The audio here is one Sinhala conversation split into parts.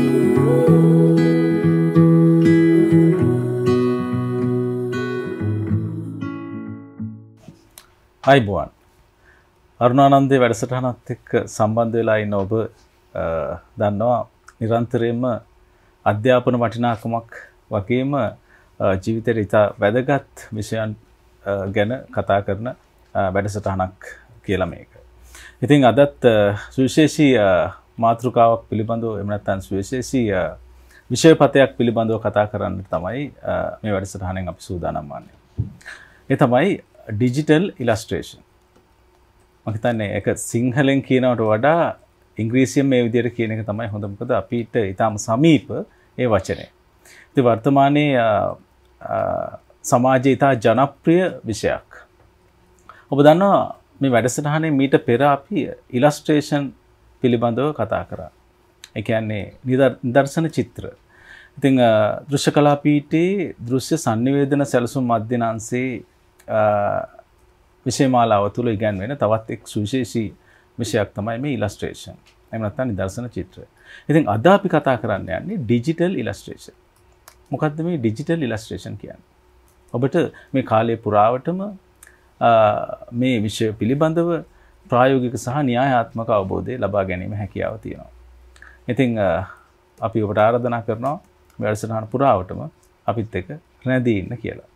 අයිබෝන් අරුණානන්දේ වැඩසටහනත් එක්ක සම්බන්ධ වෙලා ඉන්න ඔබ දන්නවා නිරන්තරයෙන්ම අධ්‍යාපන වටිනාකමක් වගේම ජීවිතේට ඉතා වැදගත් විෂයන් ගැන කතා කරන වැඩසටහනක් කියලා මේක. ඉතින් අදත් සුවිශේෂී මාතෘකාවක් පිළිබඳව එහෙම නැත්නම් සුවිශේෂී විෂයපතයක් පිළිබඳව කතා කරන්න තමයි මේ වැඩසටහනෙන් අපි සූදානම් වන්නේ. ඒ තමයි digital illustration. මම හිතන්නේ ඒක සිංහලෙන් කියනවට වඩා ඉංග්‍රීසියෙන් මේ විදිහට කියන එක තමයි හොඳ. මොකද අපිට ඊටම සමීප ඒ වචනේ. ඉතින් වර්තමානයේ සමාජයේ ඉතා ජනප්‍රිය විෂයක්. ඔබ දන්නවා මේ වැඩසටහනේ මීට පෙර අපි illustration පිළිබඳව කතා කරා. ඒ කියන්නේ නිදර්ශන චිත්‍ර. ඉතින් දෘශ්‍ය කලා පීඨයේ දෘශ්‍ය sannivedana සැලසුම් අධ්‍යනාංශයේ විෂයමාලාව තුළ ඉගැන්වෙන තවත් එක් සුවිශේෂී විෂයක් තමයි මේ illustration. එහෙම නැත්නම් නිදර්ශන චිත්‍ර. ඉතින් අද අපි කතා කරන්න යන්නේ digital illustration. මොකද්ද මේ digital illustration කියන්නේ? ඔබට මේ කාලය පුරාවටම මේ විෂය පිළිබඳව ප්‍රායෝගික සහ න්‍යායාත්මක අවබෝධය ලබා ගැනීම හැකියාව තියෙනවා. ඉතින් අපි ඔබට ආරාධනා කරනවා වැඩසටහන පුරාවටම අපිත් එක්ක රැඳී ඉන්න කියලා.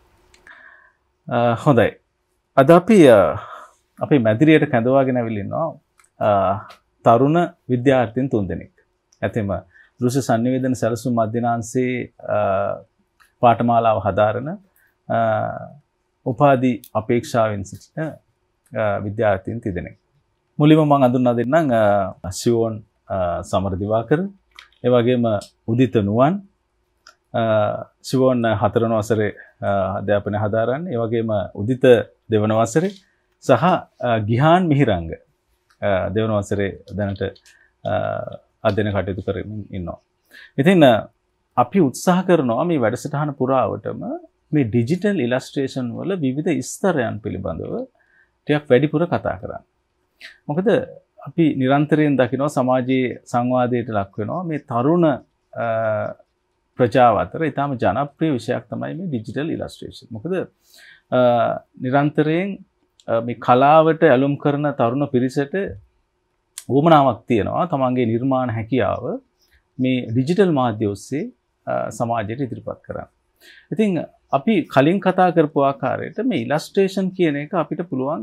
හොඳයි. අද අපි අපේ මැදිරියට කැඳවාගෙන ඇවිල්ලා ඉන්නවා තරුණ විද්‍යාර්ථීන් 3 දෙනෙක්. ඇතෙම දෘශ්‍ය sannivedana සැලසුම් අධ්‍යනාංශයේ පාඨමාලාව හදාරන උපාධි අපේක්ෂාවෙන් සිටින විද්‍යාර්ථීන් 3 දෙනෙක්. මුලින්ම මම හඳුන්වා දෙන්නම් ශිවෝන් සමරදිවාකර, ඒ වගේම උදිත නුවන්, ශිවෝන් 4 වන වසරේ අධ්‍යාපනය හදාරන්නේ, ඒ වගේම උදිත 2 වන වසරේ සහ ගිහාන් මිහිරංග 2 වන වසරේ දැනට අධ්‍යයන කටයුතු කරමින් ඉන්නවා. ඉතින් අපි උත්සාහ කරනවා මේ වැඩසටහන පුරාවටම මේ ඩිජිටල් ඉලස්ට්‍රේෂන් වල විවිධ ස්තරයන් පිළිබඳව ටිකක් වැඩිපුර කතා කරන්න. මොකද අපි නිරන්තරයෙන් දකිනවා සමාජයේ සංවාදයට ලක් වෙනවා මේ තරුණ ප්‍රජාව අතර ඉතාම ජනප්‍රිය විෂයක් තමයි මේ ඩිජිටල් ඉලස්ට්‍රේෂන්. මොකද නිරන්තරයෙන් මේ කලාවට ඇලුම් කරන තරුණ පිරිසට උවමනාවක් තියෙනවා තමන්ගේ නිර්මාණ හැකියාව මේ ඩිජිටල් මාධ්‍ය ඔස්සේ සමාජයට ඉදිරිපත් කරන්න. ඉතින් අපි කලින් කතා කරපු ආකාරයට මේ ඉලස්ට්‍රේෂන් කියන එක අපිට පුළුවන්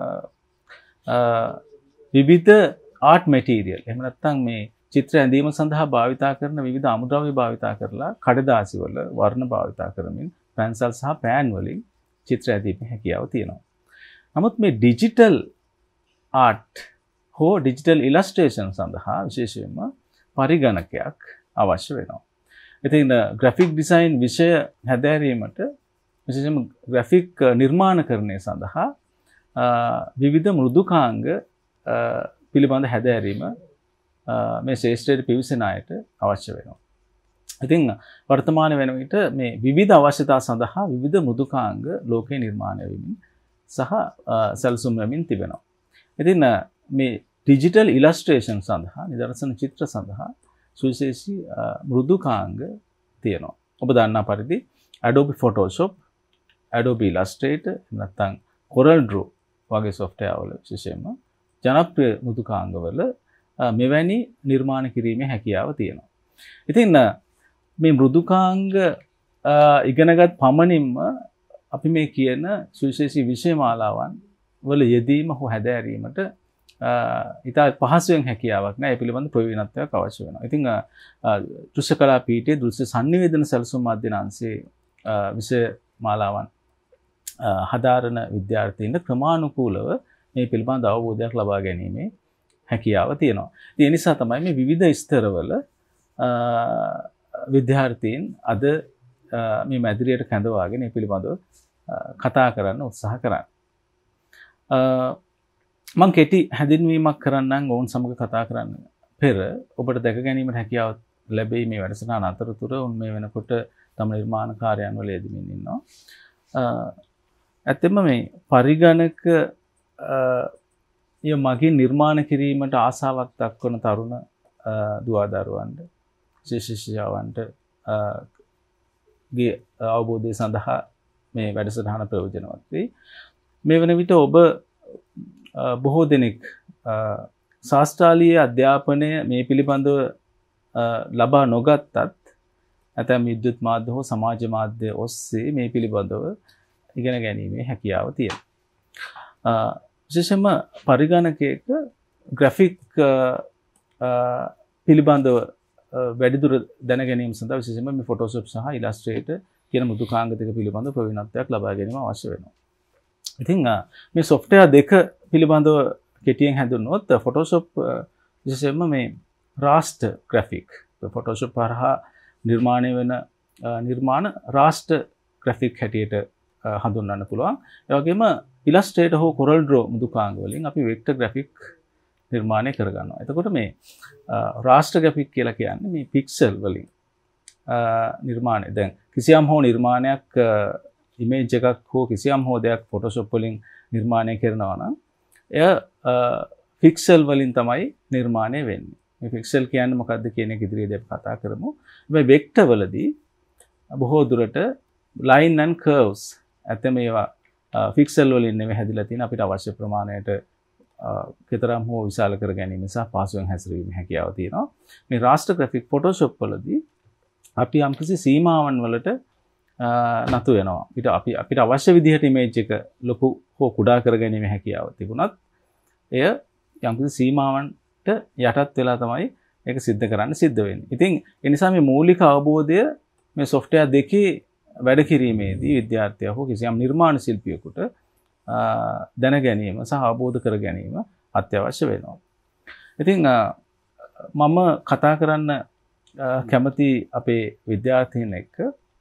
විවිධ ආර්ට් මැටීරියල් එහෙම නැත්නම් මේ චිත්‍ර ඇඳීම සඳහා භාවිතා කරන විවිධ අමුද්‍රව්‍ය භාවිතා කරලා කඩදාසි වල වර්ණ භාවිතා කරමින් පැන්සල් සහ පෑන් වලින් චිත්‍ර ඇඳීමේ හැකියාව තියෙනවා. නමුත් මේ ඩිජිටල් ආර්ට් හෝ ඩිජිටල් ඉලස්ට්‍රේෂන් සඳහා විශේෂයෙන්ම පරිගණකයක් අවශ්‍ය වෙනවා. ඉතින් ග්‍රැෆික් ඩිසයින් විෂය හැදෑරීමට විශේෂයෙන්ම ග්‍රැෆික් නිර්මාණකරණය සඳහා විවිධ මෘදුකාංග පිළිබඳ හැදෑරීම මේ ශේෂ්ත්‍රයට පිවිසෙන අයට අවශ්‍ය වෙනවා. ඉතින් වර්තමාන වෙන විට මේ විවිධ අවශ්‍යතා සඳහා විවිධ මෘදුකාංග ලෝකේ නිර්මාණය වෙමින් සහ සැලසුම් වෙමින් තිබෙනවා. ඉතින් මේ ඩිජිටල් ඉලස්ට්‍රේෂන් සඳහා නිදර්ශන චිත්‍ර සඳහා සුවිශේෂී මෘදුකාංග තියෙනවා. ඔබ දන්නා පරිදි Adobe Photoshop, Adobe Illustrator, නැත්නම් Corel Draw වගේ software වල විශේෂයෙන්ම ජනප්‍රිය මෘදුකාංගවල මෙවැනි නිර්මාණ කිරීමේ හැකියාව තියෙනවා. ඉතින් මේ මෘදුකාංග ඉගෙනගත් පමණින්ම අපි මේ කියන සුවිශේෂී විෂයමාලාවන් වල යෙදීම හෝ හැදෑරීමට ඉතා පහසුවෙන් හැකියාවක් නෑ. ඒ පිළිබඳ ප්‍රවීණත්වයක් අවශ්‍ය වෙනවා. ඉතින් දෘශ්‍ය කලා පීඨයේ දෘශ්‍ය sannivedana සැලසුම් අධ්‍යනාංශයේ විෂයමාලාවන් හදාරන විද්‍යාර්ථීන්ට ක්‍රමානුකූලව මේ පිළිබඳ අවබෝධයක් ලබා ගැනීමේ හැකියාව තියෙනවා. ඒ නිසා තමයි මේ විවිධ ස්තරවල විද්‍යාර්ථීන් අද මේ මැදිරියට කැඳවාගෙන මේ පිළිබඳව කතා කරන්න උත්සාහ කරන්නේ. මම කෙටි හැඳින්වීමක් කරන්නම් ඔවුන් සමග කතා කරන්න පෙර ඔබට දැක ගැනීමට හැකියාව ලැබෙයි මේ වැඩසටහන අතරතුර උන් මේ වෙනකොට තම නිර්මාණ කාර්යයන් වල යෙදෙමින් ඉන්නවා. ඇත්තෙන්ම මේ පරිගණක මගින් නිර්මාණ කිරීමට ආසාවක් දක්වන තරුණ දුවදරුවන්ට ශිෂ්‍යයන්ට ගේ අවබෝධය සඳහා මේ වැඩසටහන ප්‍රයෝජනවත් වෙයි. මේ වන විට ඔබ බොහෝ දෙනෙක් ශාස්ත්‍රාලීය අධ්‍යාපනය මේ පිළිබඳව ලබා නොගත්තත් ඇතැම් විද්‍යුත් මාධ්‍ය හෝ සමාජ මාධ්‍ය ඔස්සේ මේ පිළිබඳව ඉගෙන ගැනීමේ හැකියාව තියෙනවා. විශේෂයෙන්ම පරිගණකයක ග්‍රැෆික් පිළිබඳව වැඩිදුර දැන ගැනීම සඳහා විශේෂයෙන්ම මේ Photoshop සහ Illustrator කියන මෘදුකාංග දෙක පිළිබඳව ප්‍රවීණත්වයක් ලබා ගැනීම අවශ්‍ය වෙනවා. ඉතින් මේ software දෙක පිළිබඳව කෙටියෙන් හැඳින්වුවොත් Photoshop විශේෂයෙන්ම මේ raster graphic Photoshop හරහා නිර්මාණය වෙන නිර්මාණ raster graphic හැටියට හඳුන්වන්න පුළුවන්. ඒ වගේම Illustrator හෝ Corel Draw මෘදුකාංග වලින් අපි vector graphic නිර්මාණය කරගන්නවා. එතකොට මේ raster graphic කියලා කියන්නේ මේ pixel වලින් නිර්මාණය. දැන් කිසියම් හෝ නිර්මාණයක් image එකක් හෝ කිසියම් හෝ දෙයක් Photoshop වලින් නිර්මාණය කරනවා නම් එය pixel වලින් තමයි නිර්මාණය වෙන්නේ. මේ pixel කියන්නේ මොකක්ද කියන එක ඉදිරියේදී අපි කතා කරමු. හැබැයි vector වලදී බොහෝ දුරට line and curves ඇතම ඒවා pixel වලින් නෙමෙයි හැදිලා තියෙන අපිට අවශ්‍ය ප්‍රමාණයට කතරම් හෝ විශාල කර ගැනීම නිසා පාසුවෙන් හැසිරීමේ හැකියාව තියෙනවා. මේ raster graphic Photoshop වලදී අපි යම්කිසි සීමාවන් වලට නතු වෙනවා. අපිට අවශ්‍ය විදිහට image එක ලොකු හෝ කුඩා කර ගැනීමේ හැකියාව තිබුණත් එය යම්කිසි සීමාවන්ට යටත් වෙලා තමයි ඒක සිද්ධ කරන්න සිද්ධ වෙන්නේ. ඉතින් ඒ නිසා මේ මූලික අවබෝධය මේ software දෙකේ වැඩ කිරීමේදී විද්‍යාර්ථයා හෝ කිසියම් නිර්මාණ ශිල්පියෙකුට දැන ගැනීම සහ අවබෝධ කර ගැනීම අත්‍යවශ්‍ය වෙනවා. ඉතින් මම කතා කරන්න කැමති අපේ විද්‍යාර්ථීන් එක්ක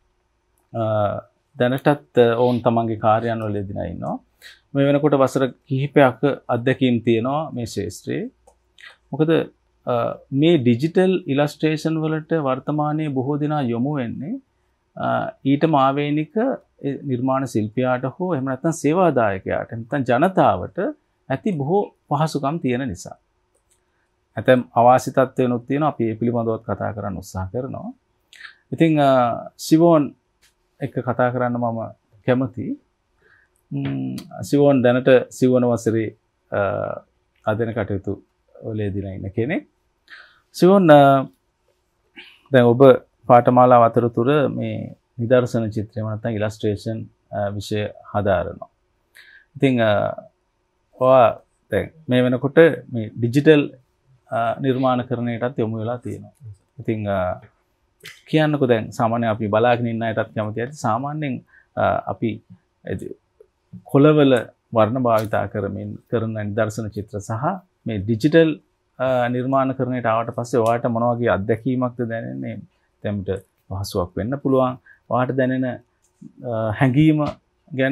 දැනටත් ඔවුන් තමන්ගේ කාර්යයන් වල යෙදලා ඉන්නවා. මේ වෙනකොට වසර කිහිපයක් අත්දැකීම් තියෙනවා මේ ශාස්ත්‍රයේ. මොකද මේ ඩිජිටල් ඉලස්ට්‍රේෂන් වලට වර්තමානයේ බොහෝ දෙනා යොමු වෙන්නේ ඊටම ආවේනික නිර්මාණ ශිල්පියාට හෝ එහෙම නැත්නම් සේවාදායකයාට නැත්නම් ජනතාවට ඇති බොහෝ පහසුකම් තියෙන නිසා. ඇතැම් අවාසි තත්ත්වයන්ුත් තියෙනවා. අපි ඒ පිළිබඳවත් කතා කරන්න උත්සාහ කරනවා. ඉතින් සිවෝන් එක්ක කතා කරන්න මම කැමතියි. සිවෝන් දැනට සිවන වසරේ අධ්‍යයන කටයුතු වලදී ඉන්න කෙනෙක්. සිවෝන් දැන් ඔබ පාඨමාලාව අතරතුර මේ නිදර්ශන චිත්‍රය නැත්නම් ඉලස්ට්‍රේෂන් විෂය හදාරනවා. ඉතින් ඔයා දැන් මේ වෙනකොට මේ ඩිජිටල් නිර්මාණකරණයටත් යොමු වෙලා තියෙනවා. ඉතින් කියන්නකෝ දැන් සාමාන්‍යයෙන් අපි බලාගෙන ඉන්න අයටත් කැමති ඇති. සාමාන්‍යයෙන් අපි කොළවල වර්ණ භාවිතා කරමින් කරන නිදර්ශන චිත්‍ර සහ මේ ඩිජිටල් නිර්මාණකරණයට ආවට පස්සේ ඔයාලට මොන වගේ අත්දැකීමක්ද දැනෙන්නේ? තැම්ට පහසුවක් වෙන්න පුළුවන්. ඔයාලට දැනෙන හැඟීම ගැන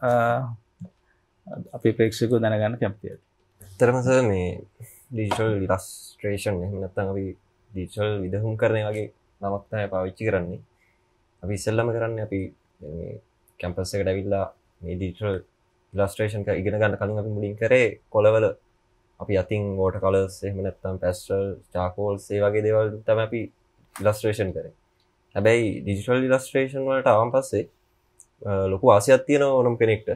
අපේ ප්‍රේක්ෂකයෝ දැනගන්න කැමතියි. ඇත්තටම සර් මේ ඩිජිටල් ඉලස්ට්‍රේෂන් එහෙම නැත්නම් අපි ඩිජිටල් විදහුම් කරන වගේ නමක් තමයි පාවිච්චි කරන්නේ. අපි ඉස්සෙල්ලාම කරන්නේ අපි මේ කැම්පස් එකට ඇවිල්ලා මේ ඩිජිටල් ඉලස්ට්‍රේෂන් එක ඉගෙන ගන්න කලින් අපි මුලින් කරේ කොළවල අපි අතින් වෝටර් කලර්ස් එහෙම නැත්නම් පැස්ටල් චාකෝල්ස් ඒ වගේ දේවල් තමයි අපි ඉලස්ට්‍රේෂන් කරේ. හැබැයි ඩිජිටල් ඉලස්ට්‍රේෂන් වලට ආවන් පස්සේ ලොකු ආසයක් තියෙනවා ඕනම කෙනෙක්ට.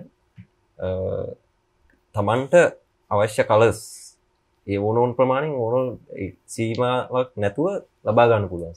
තමන්ට අවශ්‍ය කලර්ස් ඒ ඕනෝන් ප්‍රමාණයෙන් ඕන සීමාවක් නැතුව ලබා ගන්න පුළුවන්.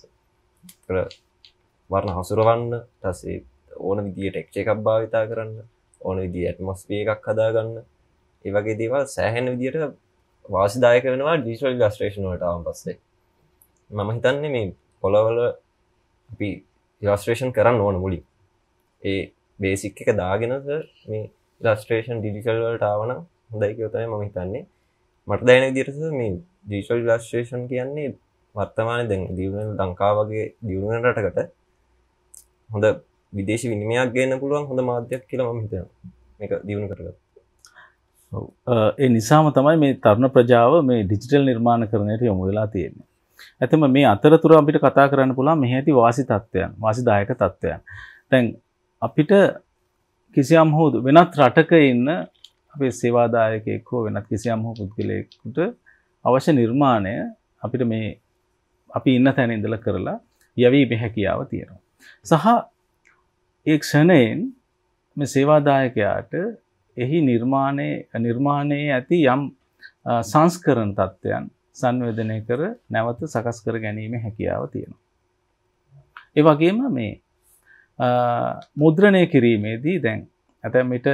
වර්ණ හසුරවන්න, ඊටසේ ඕන විදියට ටෙක්ස්චර් එකක් භාවිතා කරන්න, ඕන විදියට ඇට්මොස්ෆියර් එකක් හදාගන්න. ඒ වගේ දේවල් සෑහෙන විදියට වාසිදායක වෙනවා ඩිජිටල් ඉලස්ට්‍රේෂන් වලට ආවන් පස්සේ. මම හිතන්නේ මේ පොළවල අපි ඉලස්ට්‍රේෂන් කරන්න ඕන මුලින්. ඒ බේසික් එක දාගෙන මේ ඉලස්ට්‍රේෂන් ඩිජිටල් වලට ආවනම් හොඳයි කියලා තමයි මම හිතන්නේ. මට දැනෙන විදිහට මේ ඩිජිටල් ඉලස්ට්‍රේෂන් කියන්නේ වර්තමානයේ දැන් දියුණු ලංකාව වගේ දියුණු වෙන රටකට හොඳ විදේශී විනිමයක් ගන්න පුළුවන් හොඳ මාධ්‍යයක් කියලා මම හිතනවා. මේක දියුණු කරගන්න. ඔව්. ඒ නිසාම තමයි මේ තරුණ ප්‍රජාව මේ ඩිජිටල් නිර්මාණකරණයට යොමු වෙලා තියෙන්නේ. ඇත්තම මේ අතරතුර අපිට කතා කරන්න පුළුවන් මෙහි ඇති වාසි තත්ත්වයන්, වාසිදායක තත්ත්වයන්. දැන් අපිට කිසියම් හෝ වෙනත් රටක ඉන්න අපේ සේවාදායකයෙක් හෝ වෙනත් කිසියම් හෝ පුද්ගලයෙකුට අවශ්‍ය නිර්මාණය අපිට මේ අපි ඉන්න තැන ඉඳලා කරලා යැවීමේ හැකියාව තියෙනවා. සහ ඒ ක්ෂණයෙන් මේ සේවාදායකයාට එහි නිර්මාණයේ ඇති යම් සංස්කරණ තත්ත්වයන් සංවේදනය කර නැවත සකස් කර ගැනීමේ හැකියාව තියෙනවා. ඒ වගේම මේ මුද්‍රණය කිරීමේදී දැන් ඇතැම් විට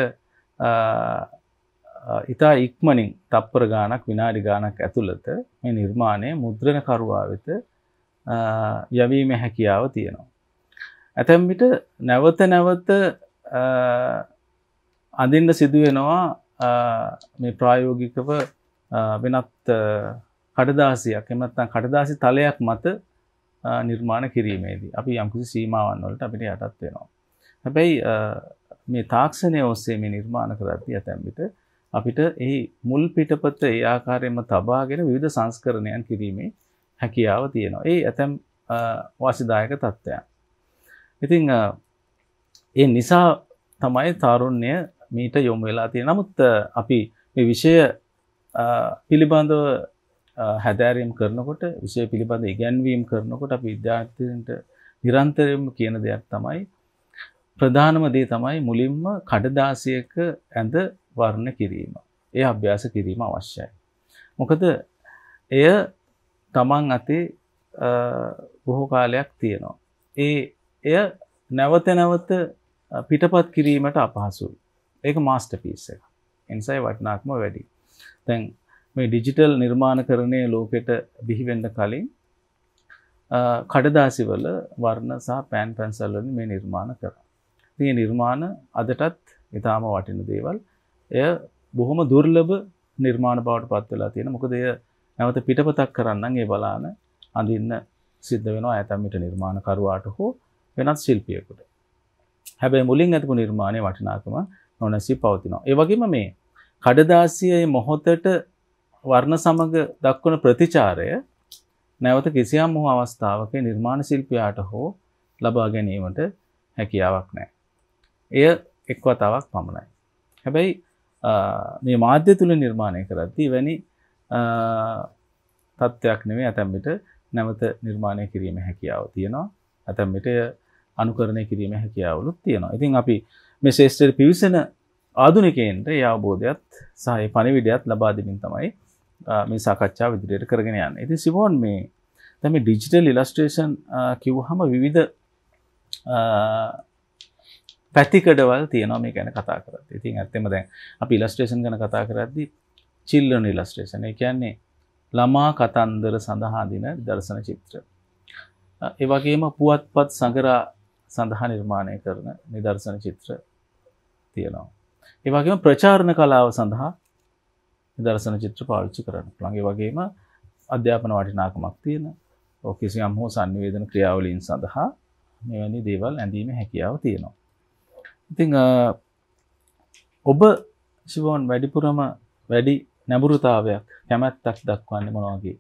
ඉතා ඉක්මනින් තප්පර ගානක් විනාඩි ගානක් ඇතුළත මේ නිර්මාණය මුද්‍රණකරුවා වෙත යැවීමේ හැකියාව තියෙනවා. ඇතැම් විට නැවත අඳින්න සිදු වෙනවා මේ ප්‍රායෝගිකව වෙනත් කඩදාසියක් එහෙම නැත්නම් කඩදාසි තලයක් මත නිර්මාණ කිරීමේදී අපි යම්කිසි සීමාවන් වලට අපිට යටත් වෙනවා. හැබැයි මේ තාක්ෂණය ඔස්සේ මේ නිර්මාණ කරද්දී ඇතැම් විට අපිට එහි මුල් පිටපත ඒ ආකාරයෙන්ම තබාගෙන විවිධ සංස්කරණයන් කිරීමේ හැකියාව තියෙනවා. ඒ ඇතැම් වාසිදායක තත්ත්වයන්. ඉතින් ඒ නිසා තමයි තාරුණ්‍ය මීට යොමු වෙලා තියෙන්නේ. නමුත් අපි මේ විෂය පිළිබඳව හැදෑරීම් කරනකොට විෂය පිළිබඳ ඉගැන්වීම් කරනකොට අපි විද්‍යාර්ථීන්ට නිරන්තරයෙන්ම කියන දෙයක් තමයි ප්‍රධානම දේ තමයි මුලින්ම කඩදාසියක ඇඳ වර්ණ කිරීම. ඒ අභ්‍යාස කිරීම අවශ්‍යයි. මොකද එය තමන් අතේ බොහෝ කාලයක් තියෙනවා. එය නැවත පිටපත් කිරීමට අපහසුයි. ඒක මාස්ටර්පීස් එක. ඒ නිසා වටිනාකම වැඩි. දැන් මේ ඩිජිටල් නිර්මාණකරණයේ ලෝකෙට බිහි වෙන්න කලින් කඩදාසි වල වර්ණ සහ පෑන් පැන්සල් වලින් මේ නිර්මාණ කරා. මේ නිර්මාණ අදටත් ඊටාම වටින දේවල්. එය බොහොම දුර්ලභ නිර්මාණ බවට පත් වෙලා තියෙනවා. මොකද එය නැවත පිටපතක් කරන්න ඒ බලාන අඳින්න සිද්ධ වෙනවා ඇතැම් විට නිර්මාණකරුවාට හෝ වෙනත් ශිල්පියෙකුට. හැබැයි මුලින් ඇතිපු නිර්මාණයේ වටිනාකම නොනැසී පවතිනවා. ඒ වගේම මේ කඩදාසියේ මොහොතට වර්ණ සමග දක්වන ප්‍රතිචාරය නැවත කිසියම් වූ අවස්ථාවක නිර්මාණ ශිල්පියාට හෝ ලබා ගැනීමට හැකියාවක් නැහැ. එය එක් වතාවක් පමණයි. හැබැයි මේ මාධ්‍ය තුල නිර්මාණය කරද්දී වැනි තත්ත්වයක් නෙවෙයි ඇතැම් විට නැවත නිර්මාණය කිරීමේ හැකියාව තියෙනවා. ඇතැම් විට අනුකරණය කිරීමේ හැකියාවලුත් තියෙනවා. ඉතින් අපි මේ ශාස්ත්‍රයේ පිවිසෙන ආධුනිකයන්ට ඒ අවබෝධයත් සහ ඒ පණිවිඩයත් ලබා දෙමින් තමයි මේ සාකච්ඡාව ඉදිරියට කරගෙන යන්නේ. ඉතින් සිමෝන් මේ දැන් මේ ඩිජිටල් ඉලස්ට්‍රේෂන් කිව්වහම විවිධ පැතිකඩවල් තියෙනවා මේ ගැන කතා කරද්දී. ඉතින් ඇත්තෙම දැන් අපි ඉලස්ට්‍රේෂන් ගැන කතා කරද්දී චිල්ඩ්‍රන් ඉලස්ට්‍රේෂන් ඒ කියන්නේ ළමා කතන්දර සඳහා දින දර්ශන චිත්‍ර. ඒ වගේම පුවත්පත් සංගරා සඳහා නිර්මාණය කරන නිදර්ශන චිත්‍ර තියෙනවා. ඒ වගේම ප්‍රචාරණ කලාව සඳහා නිදර්ශන චිත්‍ර පාවිච්චි කරන්න පුළුවන්. ඒ වගේම අධ්‍යාපන වටිනාකමක් තියෙන කිසියම් හෝ සංනිවේදන ක්‍රියාවලීන් සඳහා මෙවැනි දේවල් ඇඳීමේ හැකියාව තියෙනවා. ඉතින් ඔබ ශිවෝන් වැඩිපුරම වැඩි නැඹුරුතාවයක් කැමැත්තක් දක්වන්නේ මොන වගේ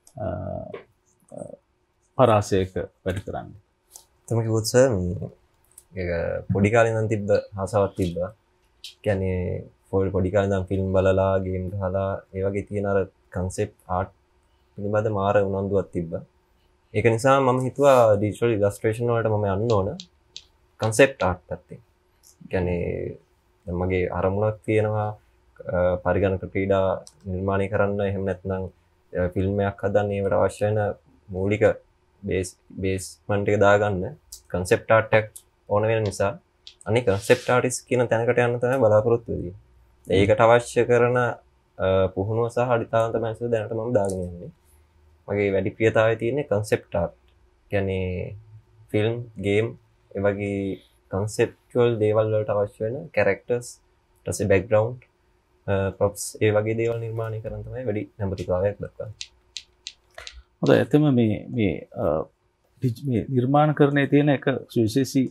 පරාසයක වැඩි කරන්නේ? තමයි කිව්වොත් සර් ඒක පොඩි කාලේ ඉඳන් තිබ්බ ආසාවක් තිබ්බා. කියන්නේ පොඩි කාලේ ඉඳන් ෆිල්ම් බලලා ගේම් ගහලා ඒ වගේ තියෙන අර කන්සෙප්ට් ආර්ට් පිළිබඳ මාර උනන්දුවක් තිබ්බා. ඒක නිසා මම හිතුවා ඩිජිටල් ඉලස්ට්‍රේෂන් වලට මම යන්න ඕන කන්සෙප්ට් ආර්ට් පැත්තේ. කියන්නේ මගේ අරමුණක් තියෙනවා පරිගණක ක්‍රීඩා නිර්මාණය කරන්න, එහෙම නැත්නම් ෆිල්ම් එකක් හදන්න ඒවට අවශ්‍ය වෙන මූලික බේස්මන්ට් එක දාගන්න කන්සෙප්ට් ආර්ට් එකක් ඕන වෙන නිසා අනික කන්සෙප්ට් ආර්ටිස්ට් කියන තැනකට යන්න තමයි බලාපොරොත්තු වෙන්නේ. ඒකට අවශ්‍ය කරන පුහුණුව සහ අඩිතාවන තමයි දැනට මම දාගෙන යන්නේ. මගේ වැඩි ප්‍රියතාවය තියෙන්නේ කන්සෙප්ට් ආර්ට්. කියන්නේ ෆිල්ම්, ගේම්, ඒ වගේ කන්සෙප්චුවල් දේවල් වලට අවශ්‍ය වෙන කැරක්ටර්ස්, ඊට පස්සේ බෑග්ග්‍රවුන්ඩ්, ප්‍රොප්ස් ඒ වගේ දේවල් නිර්මාණය කරන්න තමයි වැඩි නැඹුරුතාවයක් දක්වන්නේ. හොඳයි. ඇත්තම මේ නිර්මාණකරණයේ තියෙන එක සුවිශේෂී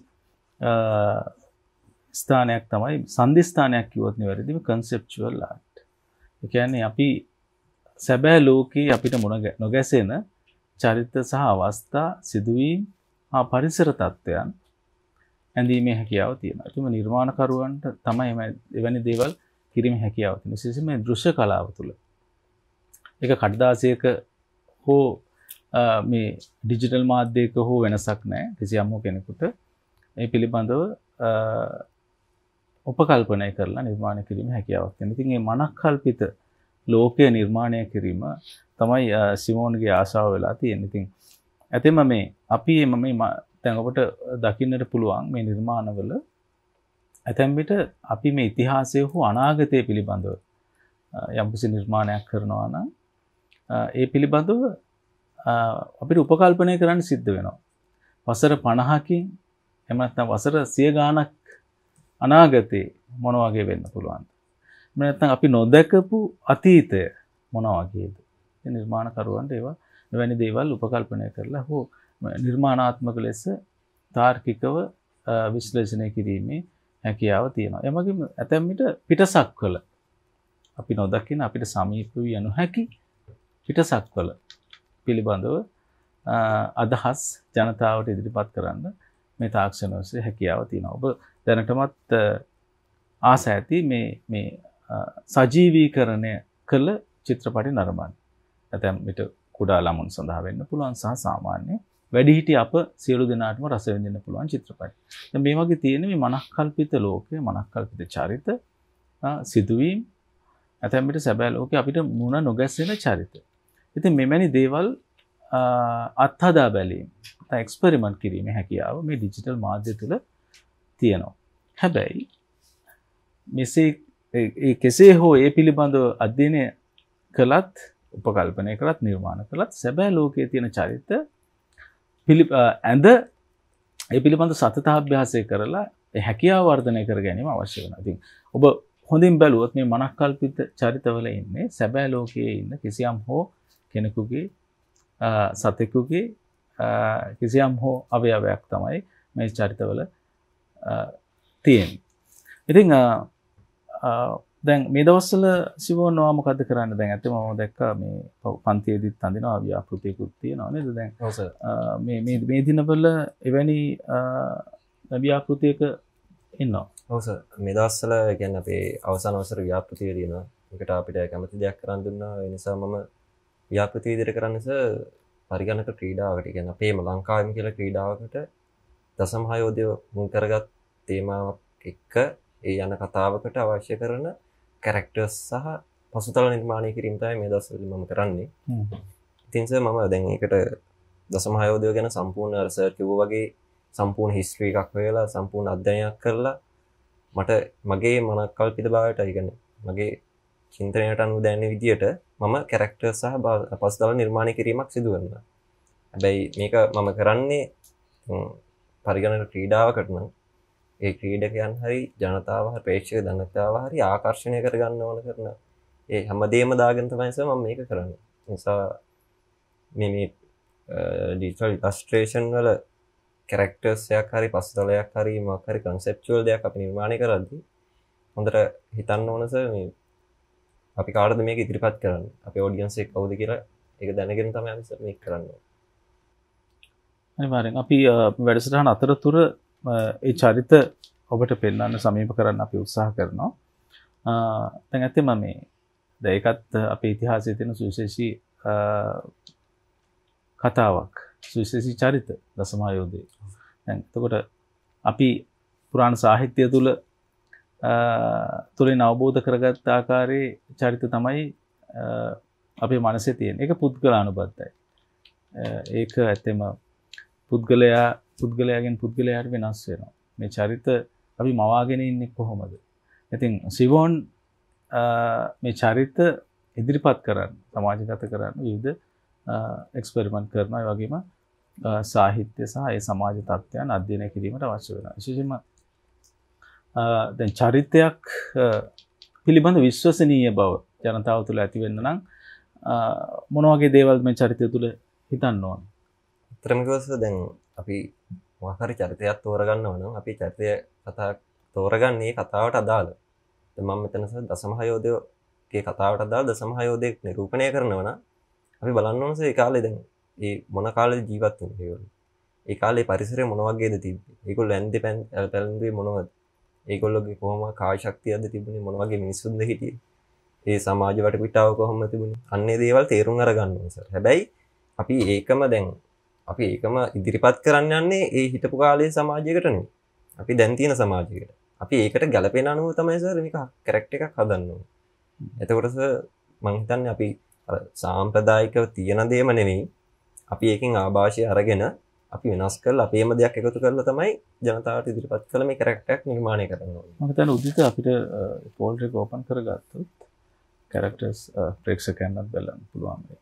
ස්ථානයක් තමයි සන්ධිස්ථානයක් කිව්වොත් නිවැරදිව කන්සෙප්චුවල් ආර්ට්. ඒ කියන්නේ අපි සැබෑ ලෝකේ අපිට නොගැසෙන චරිත සහ අවස්ථා, සිදුවීම් හා පරිසර තත්ත්වයන් ඇඳීමේ හැකියාව තියෙනවා. ඒකම නිර්මාණකරුවන්ට තමයි එවැනි දේවල් කිරීමේ හැකියාව තියෙනවා. විශේෂයෙන්ම දෘශ්‍ය කලාව තුළ. ඒක කඩදාසියක හෝ මේ ඩිජිටල් මාධ්‍යයක හෝ වෙනසක් නැහැ කිසියම් හෝ කෙනෙකුට ඒ පිළිබඳව උපකල්පනය කරලා නිර්මාණය කිරීම හැකියාවක් තියෙනවා. ඉතින් මේ මනක්කල්පිත ලෝකය නිර්මාණය කිරීම තමයි සිමෝන්ගේ ආශාව වෙලා තියෙන්නේ. ඉතින් ඇතෙම මේ අපි මේ දැන් ඔබට දකින්නට පුළුවන් මේ නිර්මාණවල ඇතැම් විට අපි මේ ඉතිහාසය හෝ අනාගතය පිළිබඳව යම්කිසි නිර්මාණයක් කරනවා නම් ඒ පිළිබඳව අපිට උපකල්පනය කරන්න සිද්ධ වෙනවා. වසර 50කින් එහෙම නැත්නම් වසර 100 ගාණක් අනාගතේ මොන වගේ වෙන්න පුළුවන්ද? එහෙම නැත්නම් අපි නොදකපු අතීතය මොන වගේද? ඒ නිර්මාණකරුවන්ට ඒවා එවැනි දේවල් උපකල්පනය කරලා හෝ නිර්මාණාත්මක ලෙස තාර්කිකව විශ්ලේෂණය කිරීමේ හැකියාව තියෙනවා. එමගින් ඇතැම් විට පිටසක්වල අපි නොදකින අපිට සමීප වී යනු හැකි පිටසක්වල පිළිබඳව අදහස් ජනතාවට ඉදිරිපත් කරන්න මේ තාක්ෂණ ඔස්සේ හැකියාව තියෙනවා. ඔබ දැනටමත් ආස ඇති මේ සජීවීකරණය කළ චිත්‍රපටි නරඹන්න. ඇතැම් විට කුඩා ළමුන් සඳහා වෙන්න පුළුවන් සහ සාමාන්‍ය වැඩිහිටි අප සියලු දෙනාටම රස විඳින්න පුළුවන් චිත්‍රපටි. දැන් මේ වගේ තියෙන මේ මනක්කල්පිත ලෝකයේ මනක්කල්පිත චරිත සිදුවීම් ඇතැම් විට සැබෑ ලෝකයේ අපිට මුණ නොගැසෙන චරිත. ඉතින් මෙවැනි දේවල් අත්හදා බැලීම නැත්නම් එක්ස්පෙරිමන්ට් කිරීමේ හැකියාව මේ ඩිජිටල් මාධ්‍ය තුළ තියෙනවා. හැබැයි මෙසේ කෙසේ හෝ ඒ පිළිබඳව අධ්‍යයනය කළත් උපකල්පනය කළත් නිර්මාණ කළත් සැබෑ ලෝකයේ තියෙන චරිත ඇඳ ඒ පිළිබඳ සතතාභ්‍යාසය කරලා හැකියාව වර්ධනය කර ගැනීම අවශ්‍ය වෙනවා. ඉතින් ඔබ හොඳින් බැලුවොත් මේ මනක්කල්පිත චරිතවල ඉන්නේ සැබෑ ලෝකයේ ඉන්න කිසියම් හෝ කෙනෙකුගේ සතෙකුගේ කිසියම් හෝ අවයවයක් තමයි මේ චරිතවල තියෙන්නේ. ඉතින් දැන් මේ දවස්වල සිවෝනවා මොකද්ද කරන්නේ? දැන් ඇත්තම මම දැක්කා මේ පන්තියේදීත් අඳිනවා ව්‍යාපෘතියකුත් තියෙනවා නේද? දැන් මේ දිනවල එවැනි ව්‍යාපෘතියක ඉන්නවා. ඔව් සර්. මේ දවස්වල කියන්නේ අපේ අවසාන වසර ව්‍යාපෘතිය තියෙනවා. ඒකට අපිට කැමති දෙයක් කරන් දුන්නා. ඒ නිසා මම ව්‍යාපෘතිය ඉදිරියට කරන්න පරිගණක ක්‍රීඩාවකට කියන්නේ අපේම ලංකාවෙම කියලා ක්‍රීඩාවකට දසම හයෝදය මුල් කරගත් තේමාවක් එක්ක ඒ යන කතාවකට අවශ්‍ය කරන කැරක්ටර්ස් සහ පසුතල නිර්මාණය කිරීම තමයි මේ දවස්වල මම කරන්නේ. ඉතින් සර් මම දැන් ඒකට දසම හයෝදය ගැන සම්පූර්ණ රිසර්ච් කිව්වා වගේ සම්පූර්ණ හිස්ටරි එකක් හොයලා සම්පූර්ණ අධ්‍යයනයක් කරලා මට මගේ මනක්කල්පිත භාවයට ඒ කියන්නේ මගේ චින්තනයට අනුව දැනෙන විදියට මම කැරක්ටර්ස් සහ පසුතල නිර්මාණය කිරීමක් සිදු කරනවා. හැබැයි මේක මම කරන්නේ පරිගණක ක්‍රීඩාවකට නම් ඒ ක්‍රීඩකයන් හරි ජනතාව හරි ප්‍රේක්ෂක ජනතාව හරි ආකර්ෂණය කරගන්න ඕන කරන ඒ හැමදේම දාගෙන තමයි මම මේක කරන්නේ. ඒ නිසා මේ ඩිජිටල් ඉලස්ට්‍රේෂන් වල කැරක්ටර්ස් එකක් හරි පසුතලයක් හරි මොකක් හරි කන්සෙප්චුවල් දෙයක් අපි නිර්මාණය කරද්දී හොඳට හිතන්න ඕන සර් මේ අපි කාටද මේක ඉදිරිපත් කරන්නේ? අපේ ඔඩියන්ස් එක කවුද කියලා ඒක දැනගෙන තමයි අපි මේක කරන්නේ. අනිවාර්යෙන් අපි වැඩසටහන අතරතුර ඒ චරිත ඔබට පෙන්වන්න සමීප කරන්න අපි උත්සාහ කරනවා. දැන් ඇත්තම මේ දැන් ඒකත් අපේ ඉතිහාසයේ තියෙන සුවිශේෂී කතාවක්. සුවිශේෂී චරිත දසමහයෝදේ. දැන් එතකොට අපි පුරාණ සාහිත්‍ය තුලින් අවබෝධ කරගත් ආකාරයේ චරිත තමයි අපේ මනසේ තියෙන. ඒක පුද්ගලානුබද්ධයි. ඒක ඇත්තම පුද්ගලයාගෙන් පුද්ගලයාට වෙනස් වෙනවා. මේ චරිත අපි මවාගෙන ඉන්නේ කොහොමද? ඉතින් සිවෝන් මේ චරිත ඉදිරිපත් කරන්න, සමාජගත කරන්න විවිධ එක්ස්පෙරිමන්ට් කරනවා. ඒ වගේම සාහිත්‍ය සහ ඒ සමාජ තත්ත්වයන් අධ්‍යයනය කිරීමට අවශ්‍ය වෙනවා. විශේෂයෙන්ම දැන් චරිතයක් පිළිබඳ විශ්වසනීය බව ජනතාව තුළ ඇති වෙන්න නම් මොන වගේ දේවල් මේ චරිතය තුළ හිතන්න ඕන? අතරම කිව්වොත් දැන් අපි මොකක් හරි චරිතයක් තෝරගන්නවා නම් අපි චරිතය කතා තෝරගන්නේ කතාවට අදාළ. දැන් මම මෙතන දසමහයෝදයේ කතාවට අදාළ දසමහයෝදයේ නිරූපණය කරනවා නම් අපි බලන්න ඕනස ඒ කාලේ දැන් ඒ මොන කාලේ ජීවත් වුණේ ඒගොල්ලෝ. ඒ කාලේ පරිසරය මොන වගේද තිබ්බේ? ඒගොල්ලෝ ඇන්දේ පැලඳුවේ මොනවද? ඒගොල්ලෝගේ කොහොම කාය ශක්තියක්ද තිබුණේ? මොන වගේ මිනිස්සුන්ද හිටියේ? ඒ සමාජ වටපිටාව කොහොමද තිබුණේ? අන්නේ දේවල් තේරුම් අරගන්න ඕන සර්. හැබැයි අපි ඒකම දැන් අපි ඒකම ඉදිරිපත් කරන්න යන්නේ ඒ හිටපු කාලේ සමාජයකට නෙමෙයි. අපි දැන් තියෙන සමාජයකට. අපි ඒකට ගැළපෙන අනුව තමයි සර් මේක කැරක්ටර් එකක් හදන්න ඕනේ. එතකොට සර් මම හිතන්නේ අපි අර සාම්ප්‍රදායිකව තියෙන දේම නෙමෙයි. අපි ඒකෙන් ආభాෂය අරගෙන අපි වෙනස් කරලා අපේම දෙයක් එකතු කරලා තමයි ජනතාවට ඉදිරිපත් කළ මේ කැරක්ටර් එකක් නිර්මාණය කරන්න ඕනේ. මම හිතන්නේ උදිත අපිට ෆෝල්ඩර් එක ඕපන් කරගත්තොත් කැරක්ටර්ස් ප්‍රේක්ෂකයන්ට බලන්න පුළුවන් වෙයි.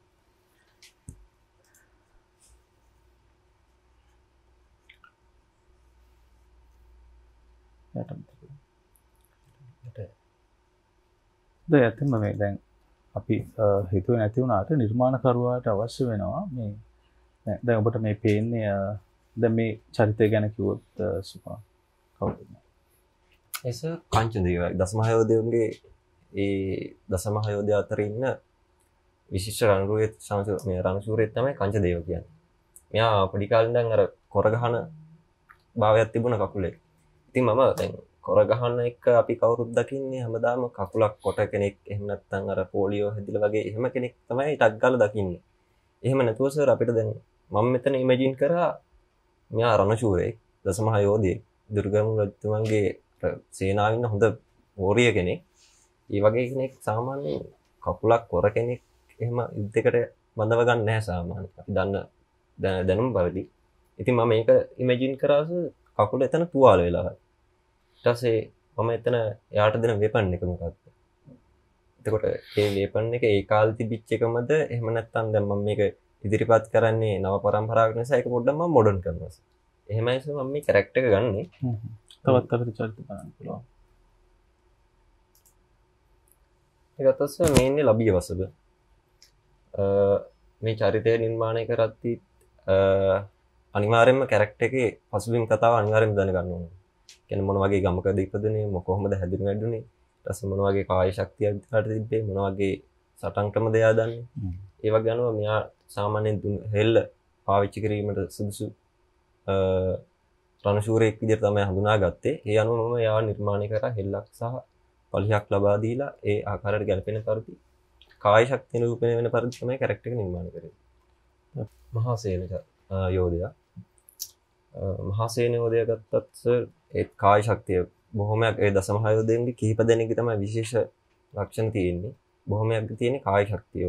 ඇත්තම මේ දැන් අපි හිතුවේ නැති වුණාට නිර්මාණකරුවාට අවශ්‍ය වෙනවා මේ දැන් ඔබට මේ පේන්නේ දැන් මේ චරිතය ගැන කිව්වොත් සුපා කවුද? එස කංචදේව දසමහයෝධයන්ගේ ඒ දසමහයෝධය අතර ඉන්න විශිෂ්ට රණශූරයෙක් තමයි කංචදේව කියන්නේ. මෙයා පොඩි කාලේ ඉඳන් අර කොර ගහන භාවයක් තිබුණ කකුලේ. ඉතින් මම දැන් කොර ගහන එක අපි කවුරුත් දකින්නේ හැමදාම කකුලක් කොට කෙනෙක් එහෙම නැත්නම් අර පොලියෝ හැදිලා වගේ එහෙම කෙනෙක් තමයි ටක් ගාලා දකින්නේ. එහෙම නැතුව සර් අපිට දැන් මම මෙතන ඉමේජින් කරා මෙයා රණශූරයෙක් දසමහයෝධයෙක් දුර්ගම රජතුමන්ගේ සේනාවේ ඉන්න හොඳ වෝරිය කෙනෙක්. ඒ වගේ කෙනෙක් සාමාන්‍යයෙන් කකුලක් කොර කෙනෙක් එහෙම යුද්ධයකට බඳව ගන්න නැහැ සාමාන්‍යයෙන්. අපි දන්න දැනුම පරිදි. ඉතින් මම මේක ඉමේජින් කරාස කකුල එතන තුවාල වෙලා. ඊට පස්සේ මම එතන එයාට දෙන වෙපන් එක මොකක්ද? එතකොට ඒ වෙපන් එක ඒ කාලේ තිබිච්ච එකමද එහෙම නැත්නම් දැන් මම මේක ඉදිරිපත් කරන්නේ නව පරම්පරාවක් නිසා ඒක පොඩ්ඩක් මම මොඩර්න් කරනවා. එහෙමයි මම මේ කැරක්ටර් එක ගන්නෙ. තවත් අපිට චරිත බලන්න පුළුවන්. ඒකත් අස්ස මේන්නේ ලබිය වසබ. මේ චරිතය නිර්මාණය කරද්දී අනිවාර්යයෙන්ම කැරක්ටර් එකේ පසුබිම් කතාව අනිවාර්යයෙන්ම දැනගන්න ඕනේ. කියන්නේ මොන වගේ ගමකද ඉපදුනේ, කොහොමද හැදුනේ වැඩුනේ, ඊට පස්සේ මොන වගේ කාය ශක්තියක්ද තිබ්බේ, මොන වගේ සටන් ක්‍රමද එයා දන්නේ. ඒ වගේ අනුව මෙයා සාමාන්‍යයෙන් හෙල්ල පාවිච්චි කිරීමට සුදුසු රණශූරයෙක් විදිහට තමයි හඳුනාගත්තේ. ඒ අනුව මම එයාව නිර්මාණය කරා හෙල්ලක් සහ පලියක් ලබා දීලා ඒ ආකාරයට ගැලපෙන පරිදි කාය ශක්තිය නිරූපණය වෙන පරිදි තමයි කැරක්ටර් එක නිර්මාණය කරේ. මහා සේනක යෝධයා මහා සේන යෝධයා ගත්තත් සර් ඒ කාය ශක්තිය බොහොමයක් ඒ දසමහයෝධයන්ගේ කිහිප දෙනෙක්ගේ තමයි විශේෂ ලක්ෂණ තියෙන්නේ. බොහොමයක් තියෙන්නේ කාය ශක්තිය.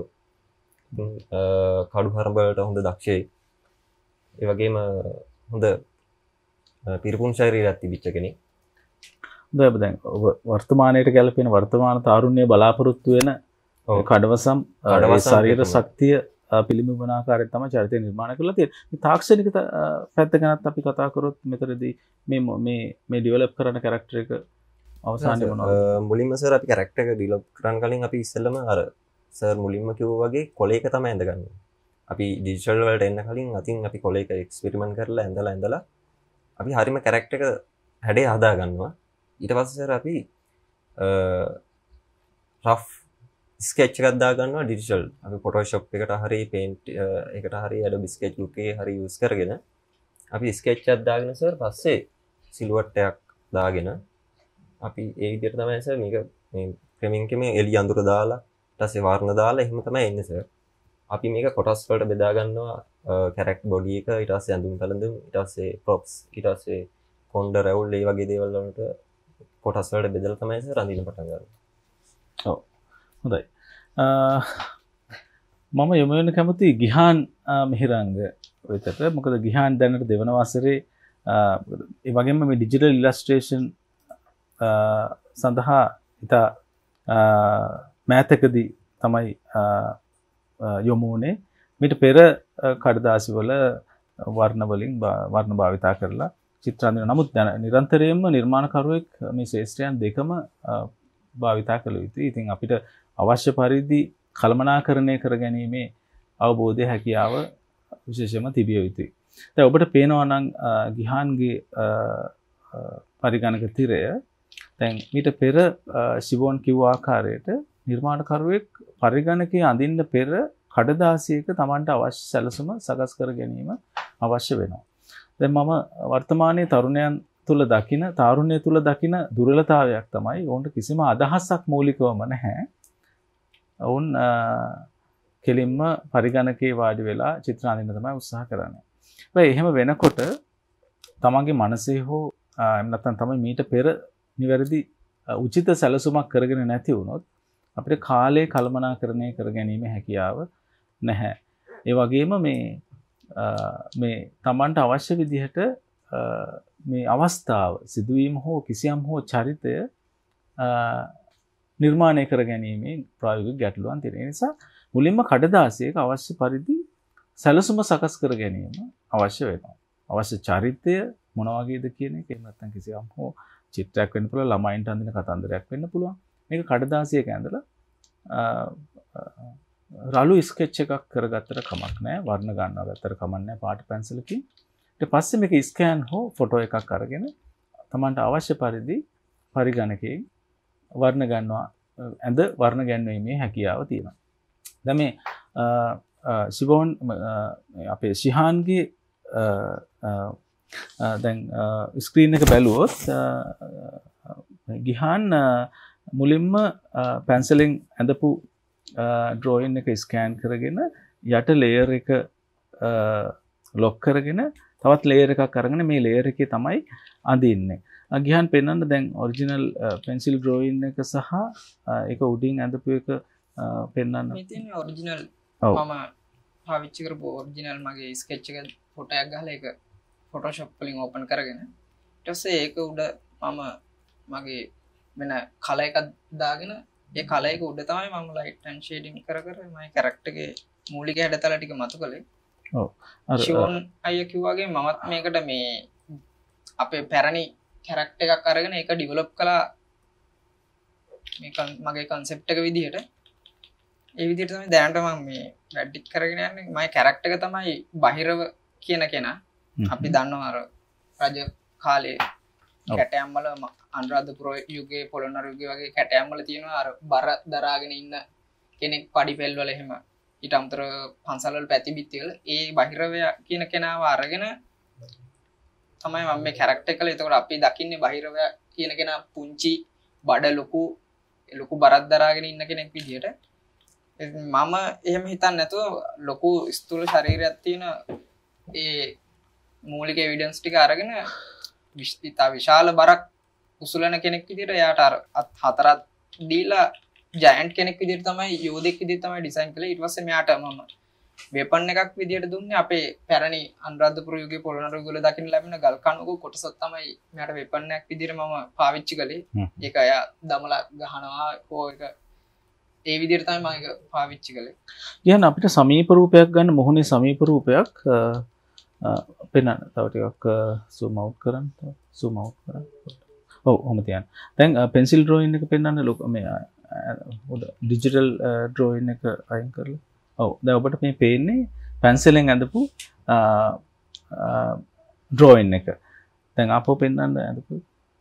කඩු හරඹ වලට හොඳ දක්ෂයි. ඒ වගේම හොඳ පිරිපුන් ශරීරයක් තිබිච්ච කෙනෙක්. හොඳයි දැන් ඔබ වර්තමානයේට ගැලපෙන වර්තමාන තාරුණ්‍ය බලාපොරොත්තු වෙන කඩවසම් ශරීර ශක්තිය පිළිඹන ආකාරයට තමයි චරිතය නිර්මාණය කරලා තියෙන්නේ. මේ තාක්ෂණික පැත්ත ගැනත් අපි කතා කරොත් මෙතනදී මේ ඩෙවලොප් කරන කැරක්ටර් එක අවසානයේ මොනවද? මුලින්ම සර් අපි කැරක්ටර් එක ඩෙවලොප් කරන්න කලින් අපි ඉස්සෙල්ලම අර සර් මුලින්ම කිව්වා වගේ කොලේක තමයි ඇඳගන්නේ. අපි ඩිජිටල් වලට එන්න කලින් අතින් අපි කොලේක එක්ස්පෙරිමන්ට් කරලා ඇඳලා අපි හරියම කැරක්ටර් එක හැඩය හදා ගන්නවා. ඊට පස්සේ සර් අපි රෆ් ස්කෙච් එකක් දා ගන්නවා ඩිජිටල්. අපි ෆොටෝෂොප් එකට හරි පේන්ට් එකට හරි Adobe Sketch එකේ හරි යූස් කරගෙන අපි ස්කෙච් එකක් දාගෙන සර් පස්සේ සිලුවට් එකක් දාගෙන අපි ඒ විදිහට තමයි සර් මේක මේ ෆ්‍රේමින් එකේ මේ එළිය අඳුර දාලා ඊට පස්සේ වර්ණ දාලා එහෙම තමයි එන්නේ සර්. අපි මේක කොටස් වලට බෙදා ගන්නවා කැරක්ටර් බොඩි එක ඊට පස්සේ ඇඳුම් පැළඳුම් ඊට පස්සේ ප්‍රොප්ස් ඊට පස්සේ කොණ්ඩ රැවුල් ඒ වගේ දේවල් වලට කොටස් වලට බෙදලා තමයි සර් අඳින්න පටන් ගන්නේ. ඔව්. හොඳයි. මම යොමු වෙන කැමති ගිහාන් මෙහිරංග වෙතට. මොකද ගිහාන් දැනට දෙවන වසරේ ඒ වගේම මේ ඩිජිටල් ඉලස්ට්‍රේෂන් සඳහා ඉතා මෑතකදී තමයි යොමු වුණේ. මීට පෙර කඩදාසි වල වර්ණ වලින් වර්ණ භාවිතා කරලා චිත්‍ර අඳින. නමුත් නිරන්තරයෙන්ම නිර්මාණකරුවෙක් මේ ශ්‍රේෂ්ඨයන් දෙකම භාවිතා කළ යුතුයි. ඉතින් අපිට අවශ්‍ය පරිදි කළමනාකරණය කර ගැනීමේ අවබෝධය හැකියාව විශේෂයෙන්ම තිබිය යුතුයි. දැන් ඔබට පේනවා නම් ගිහාන්ගේ පරිගණක තිරය දැන් මීට පෙර ශිවෝන් කිව්ව ආකාරයට නිර්මාණකරුවෙක් පරිගණකයේ අඳින්න පෙර කඩදාසියක Tamanට අවශ්‍ය සැලසුම සකස් කර ගැනීම අවශ්‍ය වෙනවා. දැන් මම වර්තමානයේ තරුණයන් තුල දකින තාරුණ්‍ය තුල දකින දුර්වලතාවයක් තමයි ඔවුන්ට කිසිම අදහසක් මූලිකවම නැහැ. ඔවුන් කෙලින්ම පරිගණකේ වාඩි වෙලා චිත්‍ර අඳින්න තමයි උත්සාහ කරන්නේ. හැබැයි එහෙම වෙනකොට තමන්ගේ මනසේ හෝ එහෙම නැත්නම් තමයි මීට පෙර නිවැරදි උචිත සැලසුමක් කරගෙන නැති වුණොත් අපිට කාලේ කළමනාකරණය කර ගැනීම හැකියාව නැහැ. ඒ වගේම මේ තමන්ට අවශ්‍ය විදිහට මේ අවස්ථාව සිදුවීම හෝ කිසියම් හෝ චරිතය නිර්මාණය කර ගැනීමේ ප්‍රායෝගික ගැටලුවන් තියෙන නිසා මුලින්ම කඩදාසියක අවශ්‍ය පරිදි සැලසුම සකස් කර ගැනීම අවශ්‍ය වෙනවා. අවශ්‍ය චරිතය මොන වගේද කියන එක එහෙම නැත්නම් කිසියම් හෝ චිත්‍රයක් වෙන්න පුළුවන්, ළමයින්ට අඳින කතන්දරයක් වෙන්න පුළුවන්. මේක කඩදාසියක ඇඳලා රළු ස්කෙච් එකක් කරගත්තට කමක් නැහැ. වර්ණ ගන්නවා ගත්තට කමක් නැහැ පාට පැන්සලකින්. ඊට පස්සේ මේක ස්කෑන් හෝ ෆොටෝ එකක් අරගෙන තමන්ට අවශ්‍ය පරිදි පරිගණකයෙන් වර්ණ ගන්නවා ඇඳ වර්ණ ගැන්වීමේ හැකියාව තියෙනවා. දැන් මේ සිවෝන් අපේ ශිහාන්ගේ දැන් ස්ක්‍රීන් එක බැලුවොත් ගිහාන් මුලින්ම පැන්සලෙන් ඇඳපු ඩ්‍රෝයින් එක ස්කෑන් කරගෙන යට ලේයර් එක ලොක් කරගෙන තවත් ලේයර් එකක් අරගෙන මේ ලේයර් එකේ තමයි අඳින්නේ. ගිහාන් පෙන්වන්න දැන් ඔරිජිනල් පෙන්සිල් ඩ්‍රෝයින් එක සහ ඒක උඩින් ඇඳපු එක පෙන්වන්න. මේ තියෙන්නේ ඔරිජිනල් මම පාවිච්චි කරපු ඔරිජිනල් මගේ ස්කෙච් එක ෆොටෝ එකක් ගහලා ඒක ෆොටෝෂොප් වලින් ඕපන් කරගෙන ඊට පස්සේ ඒක උඩ මම මගේ වෙන කලර් එකක් දාගෙන ඒ කලර් එක උඩ තමයි මම ලයිට් ඇන්ඩ් ෂේඩින් කර මගේ කැරක්ටර් එකේ මූලික හැඩතල ටික මතු කළේ. ඔව්. ෂෝන් අයියා කිව්වාගේ මමත් මේකට මේ අපේ පැරණි කැරක්ටර් එකක් අරගෙන ඒක ඩෙවලොප් කළා මේ මගේ concept එක විදිහට. ඒ විදිහට තමයි දැනට මම මේ වැඩික් කරගෙන යන්නේ. මගේ කැරක්ටර් එක තමයි බහිරව කියන කෙනා. අපි දන්නවා අර රජ කාලේ කැටයම් වල අනුරාධපුර යුගයේ පොළොන්නරු යුගයේ වගේ කැටයම් වල තියෙනවා අර බර දරාගෙන ඉන්න කෙනෙක් පඩි පෙල් වල එහෙම ඊට අමතරව පන්සල් වල පැති බිත්ති වල ඒ බහිරව කියන කෙනාව අරගෙන තමයි මම මේ කැරක්ටර් එකල. එතකොට අපි දකින්නේ බහිරව කියන කෙනා පුංචි බඩ ලොකු බරක් දරාගෙන ඉන්න කෙනෙක් විදියට. මම එහෙම හිතන්නේ නැතුව ලොකු ස්ථූල ශරීරයක් තියෙන ඒ මූලික එවිඩන්ස් ටික අරගෙන විශාල බරක් උසුලන කෙනෙක් විදියට එයාට අර හතරක් දීලා ජයන්ට් කෙනෙක් විදියට තමයි යෝධෙක් විදියට තමයි ඩිසයින් කළේ. ඊට පස්සේ මෙයාට මම වෙපන් එකක් විදියට දුන්නේ අපේ පැරණි අනුරාධපුර යුගයේ පොළොන්නරු යුගවල දකින්න ලැබෙන ගල් කණුක කොටසක් තමයි මෙයාට වෙපන් එකක් විදියට මම පාවිච්චි කළේ. ඒක එයා දමලා ගහනවා හෝ ඒක ඒ විදිහට තමයි මම ඒක පාවිච්චි කළේ. කියන්නේ අපිට සමීප රූපයක් ගන්න මොහොනේ සමීප රූපයක් පෙන්වන්න. තව ටිකක් zoom out කරන්න. ඔව් ඔහොම තියන්න. දැන් pencil drawing එක පෙන්වන්න මේ digital drawing එක අයින් කරලා. ඔව් දැන් ඔබට මේ පේන්නේ pencilෙන් ඇඳපු drawing එක. දැන් ආපහු පෙන්වන්න ඇඳපු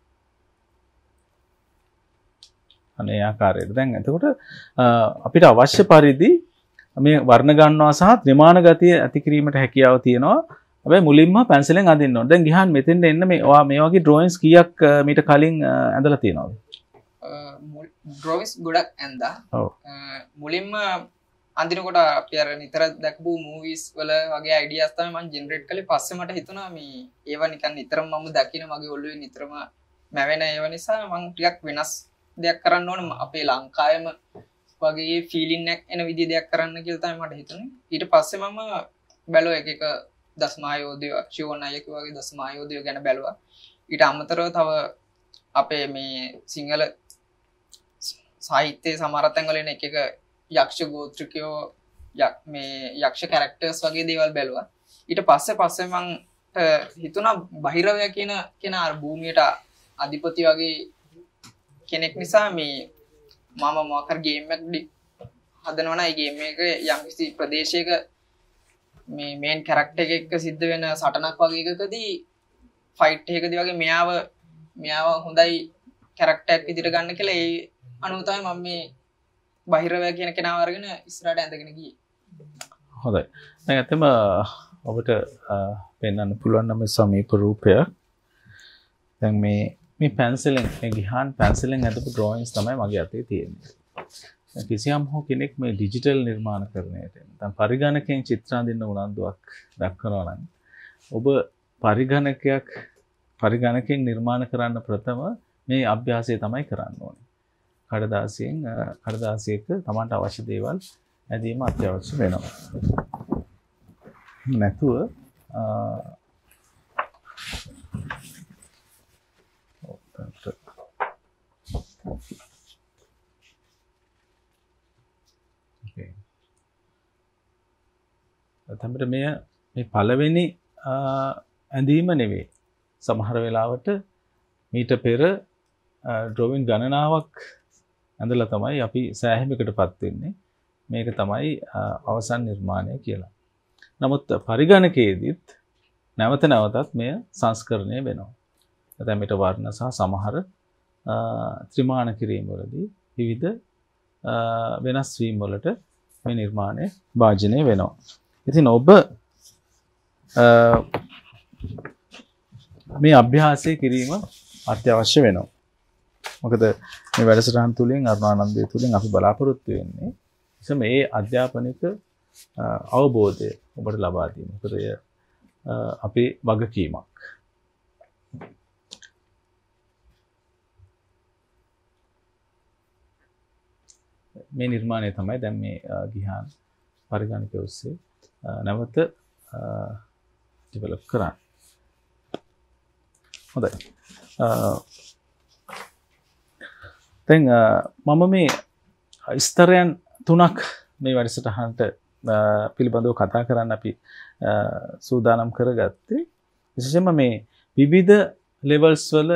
අනේ ආකාරයට. දැන් එතකොට අපිට අවශ්‍ය පරිදි මේ වර්ණ ගන්නවා සහ ත්‍රිමාණ ගතිය ඇති කිරීමට හැකියාව තියෙනවා. හැබැයි මුලින්ම පැන්සලෙන් අඳින්න ඕනේ. දැන් ගිහන් මෙතෙන්ට එන්න මේ වගේ ඩ්‍රොයින්ස් කීයක් මීට කලින් ඇඳලා තියෙනවද? ඩ්‍රොයින්ස් ගොඩක් ඇඳා. ඔව්. මුලින්ම අඳිනකොට අපි අර නිතර දැකපු මූවිස් වල වගේ අයිඩියාස් තමයි මම ජෙනරේට් කළේ. පස්සේ මට හිතුණා මේ ඒවා නිකන් නිතරම මම දකින මගේ ඔළුවේ නිතරම මැවෙන ඒවා නිසා මම ටිකක් වෙනස් දෙයක් කරන්න ඕන අපේ ලංකාවෙම වගේ ෆීලින් එකක් එන විදිහ දෙයක් කරන්න කියලා තමයි මට හිතුනේ. ඊට පස්සේ මම බැලුවා එක දස්මායෝධය ශිවෝන් අයියා වගේ දස්මායෝධය ගැන බැලුවා. ඊට අමතරව තව අපේ මේ සිංහල සාහිත්‍යයේ සමහර තැන්වල එන එක යක්ෂ ගෝත්‍රිකයෝ මේ යක්ෂ කැරක්ටර්ස් වගේ දේවල් බැලුවා. ඊට පස්සේ මම හිතුණා බහිරවය කියන කෙනා භූමියට අධිපති වගේ කෙනෙක් නිසා මේ මම මොකක් හරි ගේම් එකක් හදනවා නම් ඒ ගේම් එක යම්කිසි ප්‍රදේශයක මේ මේන් කැරක්ටර් එක එක්ක සිද්ධ වෙන සටනක් වගේ එකකදී ෆයිට් එකකදී වගේ මෙයාව හොඳයි කැරක්ටර් එකක් විදිහට ගන්න කියලා ඒ අනුව තමයි මම මේ බහිරවය කියන කෙනාව අරගෙන ඉස්සරහට ඇඳගෙන ගියේ. හොඳයි. දැන් ඇත්තම ඔබට පෙන්වන්න පුළුවන් නම් සමීප රූපයක්. දැන් මේ පැන්සලෙන් මේ ගිහාන් පැන්සලෙන් ඇඳපු ඩ්‍රොයින්ස් තමයි මගේ අතේ තියෙන්නේ. කිසියම් හෝ කෙනෙක් මේ ඩිජිටල් නිර්මාණකරණයට නැත්නම් පරිගණකයෙන් චිත්‍ර අඳින්න උනන්දුවක් දක්වනවා නම් ඔබ පරිගණකයෙන් නිර්මාණ කරන්න ප්‍රථම මේ අභ්‍යාසය තමයි කරන්න ඕනේ. කඩදාසියක Tamanට අවශ්‍ය දේවල් ඇඳීම අත්‍යවශ්‍ය වෙනවා. නැතුව තමයි මේ පළවෙනි ඇඳීම නෙවෙයි. සමහර වෙලාවට මීට පෙර ඩ්‍රොවින් ගණනාවක් ඇඳලා තමයි අපි සෑහීමකටපත් වෙන්නේ. මේක තමයි අවසන් නිර්මාණය කියලා. නමුත් පරිගණකයේදීත් නැවත නැවතත් මෙය සංස්කරණය වෙනවා. දැන් මේට වර්ණ සහ සමහර ත්‍රිමාණ කිරීම වලදී විවිධ වෙනස් වීම වලට මේ නිර්මාණය භාජනය වෙනවා. ඉතින් ඔබ මේ අභ්‍යාසය කිරීම අත්‍යවශ්‍ය වෙනවා. මොකද මේ වැඩසටහන් තුලින් අරුණානන්දය තුලින් අපි බලාපොරොත්තු වෙන්නේ මේ අධ්‍යාපනික අවබෝධය ඔබට ලබා දීම. මොකද එය අපේ වගකීමක්. මේ නිර්මාණය තමයි දැන් මේ ගිහාන් පරිගණකය ඔස්සේ නැවත ඩෙවලොප් කරන්න. හොඳයි. දැන් මම මේ ස්තරයන් 3ක් මේ වැඩසටහනට පිළිබඳව කතා කරන්න අපි සූදානම් කරගත්තේ. විශේෂයෙන්ම මේ විවිධ ලෙවල්ස් වල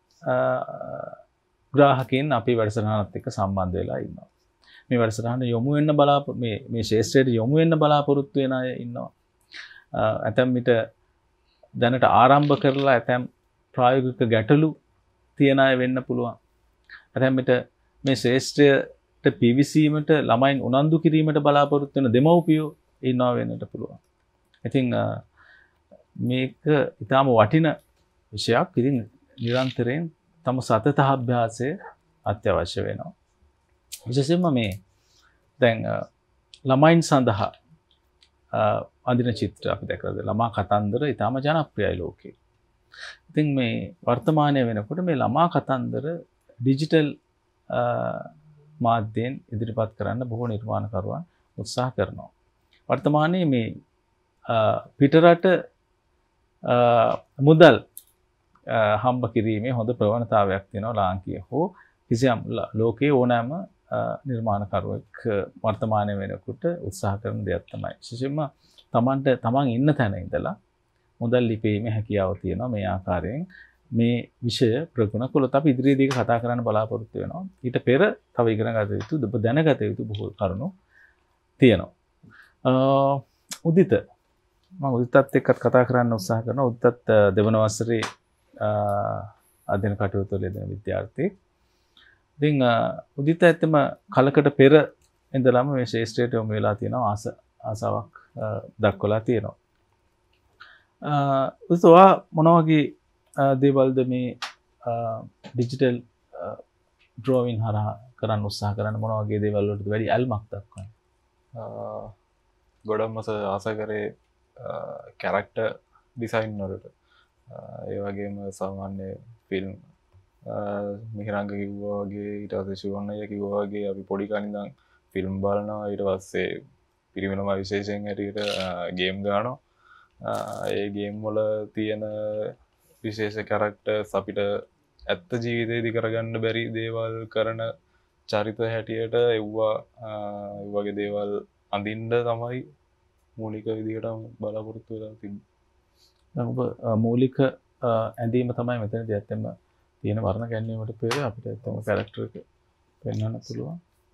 ග්‍රාහකයන් අපේ වැඩසටහනත් එක්ක සම්බන්ධ වෙලා ඉන්නවා. මේ වැඩසටහන යොමු වෙන්න මේ ශාස්ත්‍රයට යොමු වෙන්න බලාපොරොත්තු වෙන අය ඉන්නවා. ඇතැම් විට දැනට ආරම්භ කරලා ඇතැම් ප්‍රායෝගික ගැටලු තියන අය වෙන්න පුළුවන්. ඇතැම් විට මේ ශාස්ත්‍රයට පිවිසීමට ළමයින් උනන්දු කිරීමට බලාපොරොත්තු වෙන දෙමව්පියෝ ඉන්නවා වෙන්නට පුළුවන්. ඉතින් මේක ඊටාම වටින විෂයක්. ඉතින් නිරන්තරයෙන් තම සතත අභ්‍යාසය අත්‍යවශ්‍ය වෙනවා. විශේෂයෙන්ම මේ දැන් ළමයින් සඳහා අඳින චිත්‍ර අපි දැකලාද ළමා කතන්දර ඊටාම ජනප්‍රියයි ලෝකේ. ඉතින් මේ වර්තමානයේ වෙනකොට මේ ළමා කතන්දර ඩිජිටල් මාධ්‍යයෙන් ඉදිරිපත් කරන්න බොහෝ නිර්මාණකරුවන් උත්සාහ කරනවා. වර්තමානයේ මේ පිටරට මුදල් හම්බ කිරීමේ හොඳ ප්‍රවණතාවයක් තියෙනවා ලාංකීය හෝ කිසියම් ලෝකයේ ඕනෑම නිර්මාණකරුවෙක් වර්තමානයේ වෙනකොට උත්සාහ කරන දෙයක් තමයි. විශේෂයෙන්ම තමන් ඉන්න තැන ඉඳලා මුදල් ලිපීමේ හැකියාව තියෙනවා මේ ආකාරයෙන් මේ විෂය ප්‍රගුණ කළොත් අපි ඉදිරියේදී කතා කරන්න බලාපොරොත්තු වෙනවා. ඊට පෙර තව ඉගෙන ගත යුතු දැනගත යුතු බොහෝ කරුණු තියෙනවා. උදිත මම උදිතත් එක්කත් කතා කරන්න උත්සාහ කරනවා. උදිතත් දෙවන වසරේ අධ්‍යයන කටයුතු වල යෙදෙන විද්‍යාර්ථයෙක්. ඉතින් උදිත ඇත්තම කලකට පෙර ඉඳලම මේ ශාස්ත්‍රයට යොමු වෙලා තියෙනවා ආසාවක් දක්වලා තියෙනවා. උදේවා මොන වගේ දේවල්ද මේ ඩිජිටල් ඩ්‍රෝවින් හරහා කරන්න උත්සාහ කරන්න මොන වගේ දේවල් වලටද වැඩි ඇල්මක් දක්වන්නේ? ගොඩක්ම ආස කරේ කැරක්ටර් ඩිසයින් වලට. ඒ වගේම සාමාන්‍ය ෆිල්ම් මිහිරංග කිව්වා වගේ ඊට පස්සේ ශිවන්නය කිව්වා වගේ අපි පොඩි කාලේ ඉඳන් ෆිල්ම් බලනවා. ඊට පස්සේ පිරිමිනම විශේෂයෙන් හැටියට ගේම් ගන්නවා. ඒ ගේම් වල තියෙන විශේෂ කැරක්ටර්ස් අපිට ඇත්ත ජීවිතේදී කරගන්න බැරි දේවල් කරන චරිත හැටියට එව්වා ඒ වගේ දේවල් අඳින්න තමයි මූලික විදිහට බලාපොරොත්තු වෙලා තිබ්බේ. දැන් ඔබ මූලික ඇඳීම තමයි මෙතනදී ඇත්තම තියෙන වර්ණ ගැන්වීමට පෙර අපිට ඇත්තම කැරක්ටර් එක පෙන්වන්න පුළුවන්.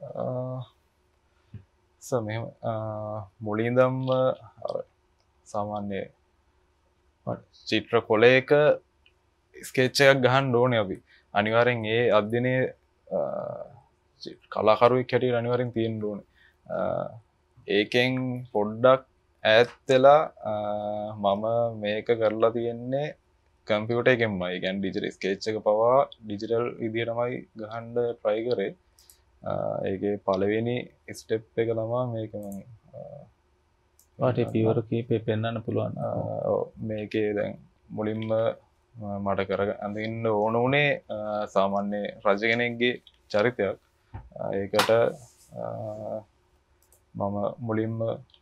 මෙහෙම මුලින්දම සාමාන්‍ය චිත්‍ර කොලයක ස්කෙච් එකක් ගහන්න ඕනේ අපි. අනිවාර්යෙන් ඒ අධ්‍යයනයේ කලාකරුවෙක් හැටියට අනිවාර්යෙන් තියෙන්න ඕනේ. ඒකෙන් පොඩ්ඩක් ඈත් වෙලා මම මේක කරලා තියෙන්නේ කම්පියුටර් එකෙන්මයි. ඒ කියන්නේ ඩිජිටල් ස්කෙච් එක පවා ඩිජිටල් විදියටමයි ගහන්න try කරේ. ඒකේ පළවෙනි ස්ටෙප් එක තමා මේක මම වාට පියවර කීපේ පෙන්වන්න පුළුවන්. මේකේ දැන් මුලින්ම මට කර අඳින්න ඕන උනේ සාමාන්‍ය රජ කෙනෙක්ගේ චරිතයක්. ඒකට මම මුලින්ම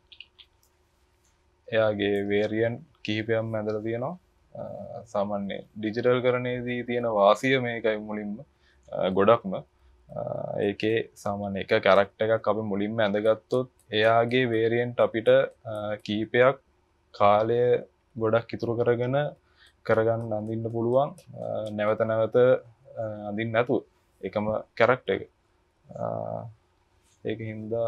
එයාගේ වේරියන්ට් කිහිපයක් ඇඳලා තියෙනවා. සාමාන්‍ය ඩිජිටල් කරණයේදී තියෙන වාසිය මේකයි මුලින්ම ගොඩක්ම. ඒකේ සාමාන්‍ය එක කැරක්ටර් එකක් අපි මුලින්ම ඇඳගත්තොත් එයාගේ වේරියන්ට් අපිට කීපයක් කාලය ගොඩක් ඉතුරු කරගන්න අඳින්න පුළුවන්. නැවත නැවත අඳින්න නැතුව එකම කැරක්ටර් එක. ඒක හින්දා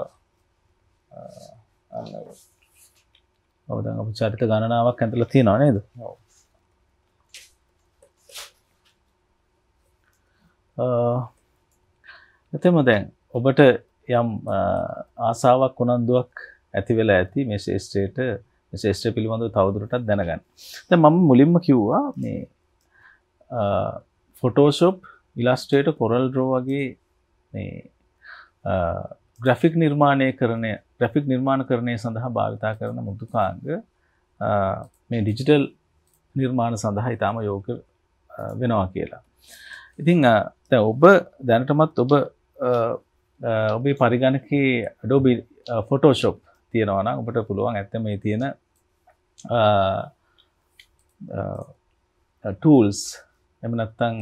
අන්න ඔව් දැන් අපි චරිත ගණනාවක් ඇඳලා තියෙනවා නේද? ඔව්. එතෙම දැන් ඔබට යම් ආසාවක් උනන්දුවක් ඇති වෙලා ඇති මේ ශේෂ්ත්‍රය පිළිබඳව තවදුරටත් දැනගන්න. දැන් මම මුලින්ම කිව්වා මේ Photoshop, Illustrator, Corel Draw වගේ මේ ග්‍රැෆික් නිර්මාණකරණය සඳහා භාවිතා කරන මෘදුකාංග මේ ඩිජිටල් නිර්මාණ සඳහා ඉතාම යෝග්‍ය වෙනවා කියලා. ඉතින් දැන් ඔබ දැනටමත් ඔබේ පරිගණකයේ Adobe Photoshop තියෙනවා නම් ඔබට පුළුවන් ඇත්තම මේ තියෙන tools එහෙම නැත්නම්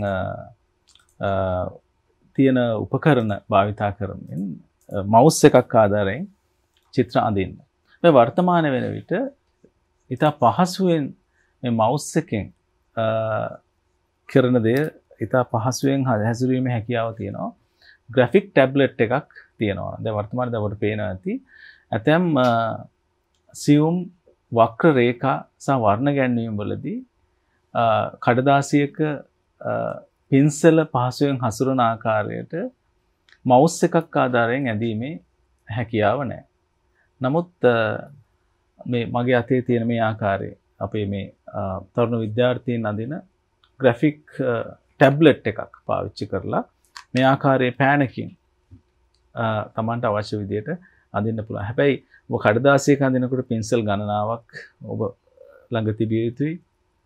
තියෙන උපකරණ භාවිතා කරමින් මවුස් එකක් ආධාරයෙන් චිත්‍ර අඳින්න. මේ වර්තමාන වෙන විට ඉතා පහසුවෙන් මේ මවුස් එකෙන් කරන දේ ඉතා පහසුවෙන් හැසිරීමේ හැකියාව තියෙනවා. ග්‍රැෆික් ටැබ්ලට් එකක් තියෙනවා. දැන් වර්තමානයේ ඔබට පේනවා ඇති ඇතැම් සියුම් වක්‍ර රේඛා සහ වර්ණ ගැන්වීම් වලදී කඩදාසියක පින්සල පහසුවෙන් හසුරන ආකාරයට මවුස් එකක් ආධාරයෙන් ඇඳීමේ හැකියාව නැහැ. නමුත් මේ මගේ අතේ තියෙන මේ ආකාරයේ අපේ මේ තරුණ විද්‍යාර්ථීන් අඳින ග්‍රැෆික් ටැබ්ලට් එකක් පාවිච්චි කරලා මේ ආකාරයේ පෑනකින් තමන්ට අවශ්‍ය විදිහට අඳින්න පුළුවන්. හැබැයි ඔබ කඩදාසියක අඳිනකොට පින්සල් ගණනාවක් ඔබ ළඟ තිබිය යුතුයි.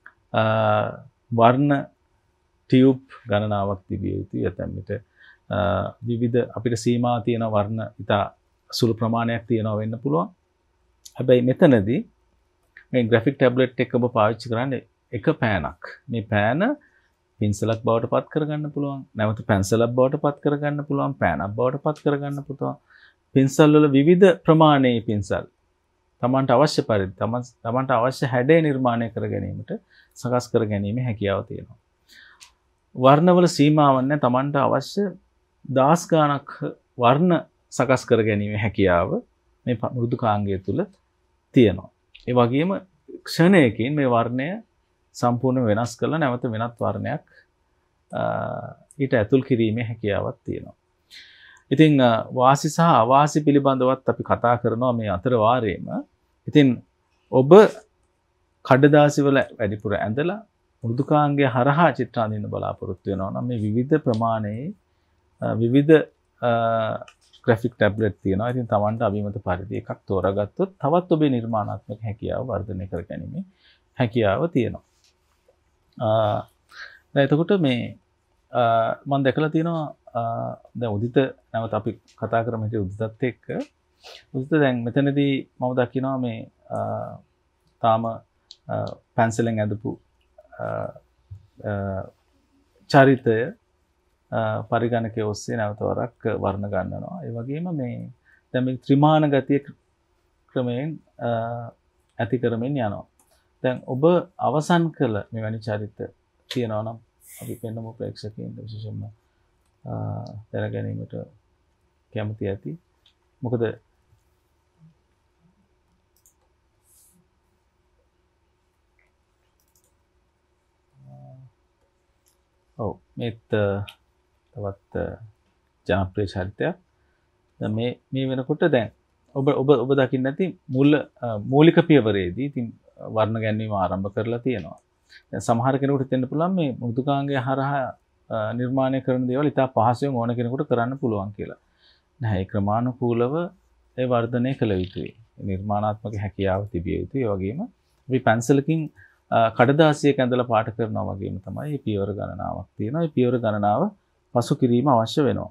වර්ණ ටියුබ් ගණනාවක් තිබිය යුතුයි. ඇතැම් විට විවිධ අපිට සීමා තියෙන වර්ණ ඉතා සුළු ප්‍රමාණයක් තියෙනවා වෙන්න පුළුවන්. හැබැයි මෙතනදී මේ ග්‍රැෆික් ටැබ්ලට් එක ඔබ පාවිච්චි කරන්නේ එක පෑනක්. මේ පෑන පින්සලක් බවට පත් කරගන්න පුළුවන්. නැවත පැන්සලක් බවට පත් කරගන්න පුළුවන්. පෑනක් බවට පත් කරගන්න පුළුවන්. පින්සල් වල විවිධ ප්‍රමාණයේ පින්සල් තමන්ට අවශ්‍ය පරිදි තමන්ට අවශ්‍ය හැඩය නිර්මාණය කර ගැනීමට සකස් කර ගැනීමේ හැකියාව තියෙනවා. වර්ණවල සීමාවක් නැහැ. තමන්ට අවශ්‍ය දහස් ගණක් වර්ණ සකස් කර ගැනීමේ හැකියාව මේ මෘදුකාංගය තුල තියෙනවා. ඒ වගේම ක්ෂණයකින් මේ වර්ණය සම්පූර්ණ වෙනස් කරලා නැවත වෙනත් වර්ණයක් ඊට ඇතුල් කිරීමේ හැකියාවක් තියෙනවා. ඉතින් වාසි සහ අවාසි පිළිබඳවත් අපි කතා කරනවා මේ අතර වාරයේම. ඉතින් ඔබ කඩදාසි වල වැඩිපුර ඇඳලා මෘදුකාංගය හරහා චිත්‍ර අඳින්න බලාපොරොත්තු වෙනවා නම් මේ විවිධ ප්‍රමාණයේ විවිධ ග්‍රැෆික් ටැබ්ලට් තියෙනවා. ඉතින් Tamanට අභිමත පරිදි එකක් තෝරාගත්තොත් තවත් ඔබේ නිර්මාණාත්මක හැකියාව වර්ධනය කරගැනීමේ හැකියාව තියෙනවා. දැන් එතකොට මේ මම දැකලා තියෙනවා දැන් උදිත නැවත අපි කතා කරමු හිටිය උදිතත් එක්ක. උදිත දැන් මෙතනදී මම දකිනවා මේ තාම පැන්සලෙන් ඇඳපු චරිතය පරිගණකයේ ඔස්සේ නැවත වරක් වර්ණ ගන්නවා. ඒ වගේම මේ දැන් මේ ත්‍රිමාන ගතිය ක්‍රමයෙන් ඇති කරමින් යනවා. දැන් ඔබ අවසන් කළ මෙවැනි චරිත තියෙනවා නම් අපි පෙන්නමු ප්‍රේක්ෂකයන්ට විශේෂයෙන්ම දැනගැනීමට කැමති ඇති. මොකද ඔව් මේත් තවත් ජනප්‍රිය චරිතයක්. දැන් මේ වෙනකොට දැන් ඔබ දකින්න නැති මූලික පියවරේදී ඉතින් වර්ණ ගැන්වීම ආරම්භ කරලා තියෙනවා. දැන් සමහර කෙනෙකුට හිතෙන්න පුළුවන් මේ මෘදුකාංගය හරහා නිර්මාණය කරන දේවල් ඉතා පහසුවෙන් ඕන කෙනෙකුට කරන්න පුළුවන් කියලා. නැහැ. ක්‍රමානුකූලව ඒ වර්ධනය කළ යුතුයි. නිර්මාණාත්මක හැකියාව තිබිය යුතුයි. ඒ වගේම අපි පැන්සලකින් කඩදාසියක ඇඳලා පාට කරනවා වගේම තමයි මේ පියවර ගණනාවක් තියෙනවා. මේ පියවර ගණනාව පසු කිරීම අවශ්‍ය වෙනවා.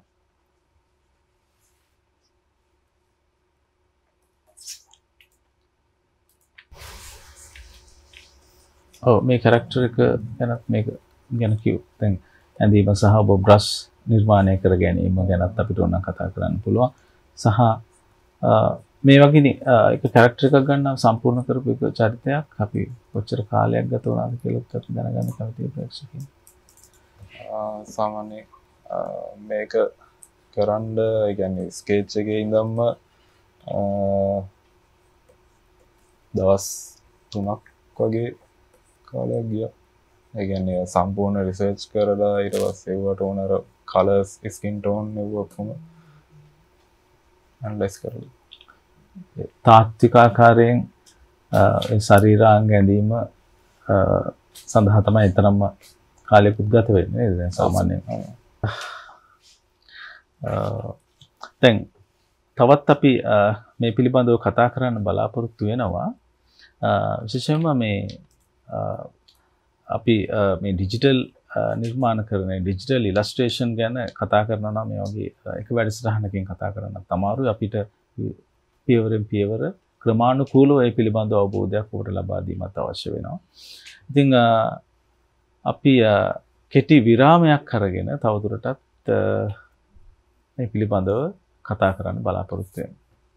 මේ කැරක්ටර් එක ගැනත් මේක ගැන කිව්ව. දැන් ඇඳීම සහ ඔබ බ්‍රෂ් නිර්මාණය කර ගැනීම ගැනත් අපිට ඕන කතා කරන්න පුළුවන්. සහ මේ වගේ එක කැරක්ටර් එකක් ගන්න සම්පූර්ණ කරපු එක චරිතයක් අපි කොච්චර කාලයක් ගත වුණාද කියලා අපි දැනගන්න කැමතියි ප්‍රේක්ෂකයන්. සාමාන්‍ය මේක කරන්න ඒ කියන්නේ ස්කෙච් එකේ ඉඳන්ම දවස් 3ක් වගේ කාලයක් ගියා. ඒ කියන්නේ සම්පූර්ණ රිසර්ච් කරලා ඊට පස්සේ ඒවට ඕන අර කලර්ස් ස්කින් ටෝන් ඒව ඔක්කොම ඇනලයිස් කරලා තාත්වික ආකාරයෙන් ඒ ශරීරාංග ඇඳීම සඳහා තමයි ඊතරම්ම කාලයකුත් ගත වෙන්නේ නේද? දැන් සාමාන්‍යයෙන් දැන් තවත් අපි මේ පිළිබඳව කතා කරන්න බලාපොරොත්තු වෙනවා. විශේෂයෙන්ම මේ අපි මේ ඩිජිටල් නිර්මාණ කරන ඩිජිටල් ඉලස්ට්‍රේෂන් ගැන කතා කරනවා නම් මේ වගේ එක වැඩසටහනකින් කතා කරන්නත් අමාරුයි. අපිට පියවරෙන් පියවර ක්‍රමානුකූලව ඒ පිළිබඳව අවබෝධයක් ඔබට ලබා දීමත් අවශ්‍ය වෙනවා. ඉතින් අපි කෙටි විරාමයක් අරගෙන තවදුරටත් මේ පිළිබඳව කතා කරන්න බලාපොරොත්තු වෙනවා.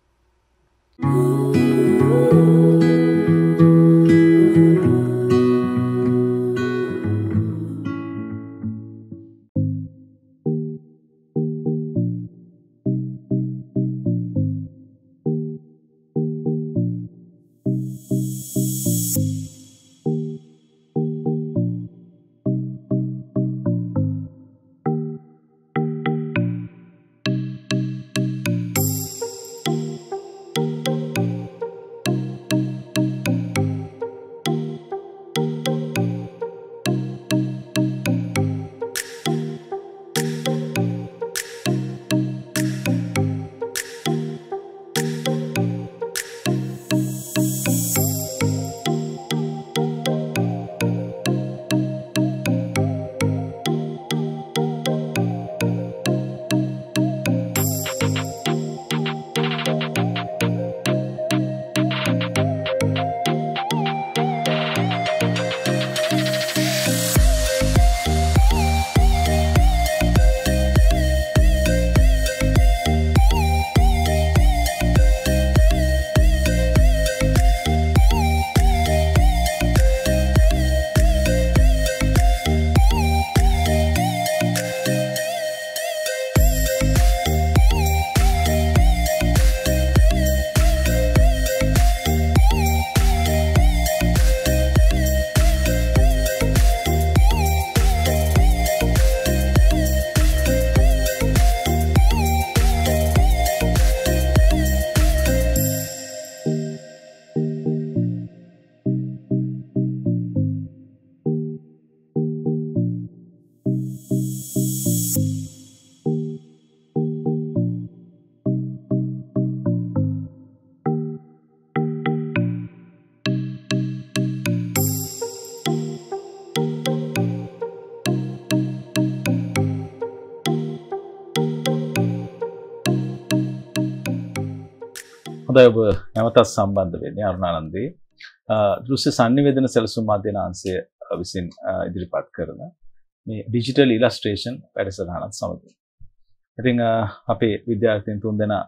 හොඳයි ඔබ නැවතත් සම්බන්ධ වෙන්නේ අරුණානන්දේ දෘශ්‍ය සංනිවේදන සැලසුම් මාධ්‍යනාංශය විසින් ඉදිරිපත් කරන මේ ඩිජිටල් ඉලස්ට්‍රේෂන් වැඩසටහනත් සමග. ඉතින් අපේ විද්‍යාර්ථීන් තුන්දෙනා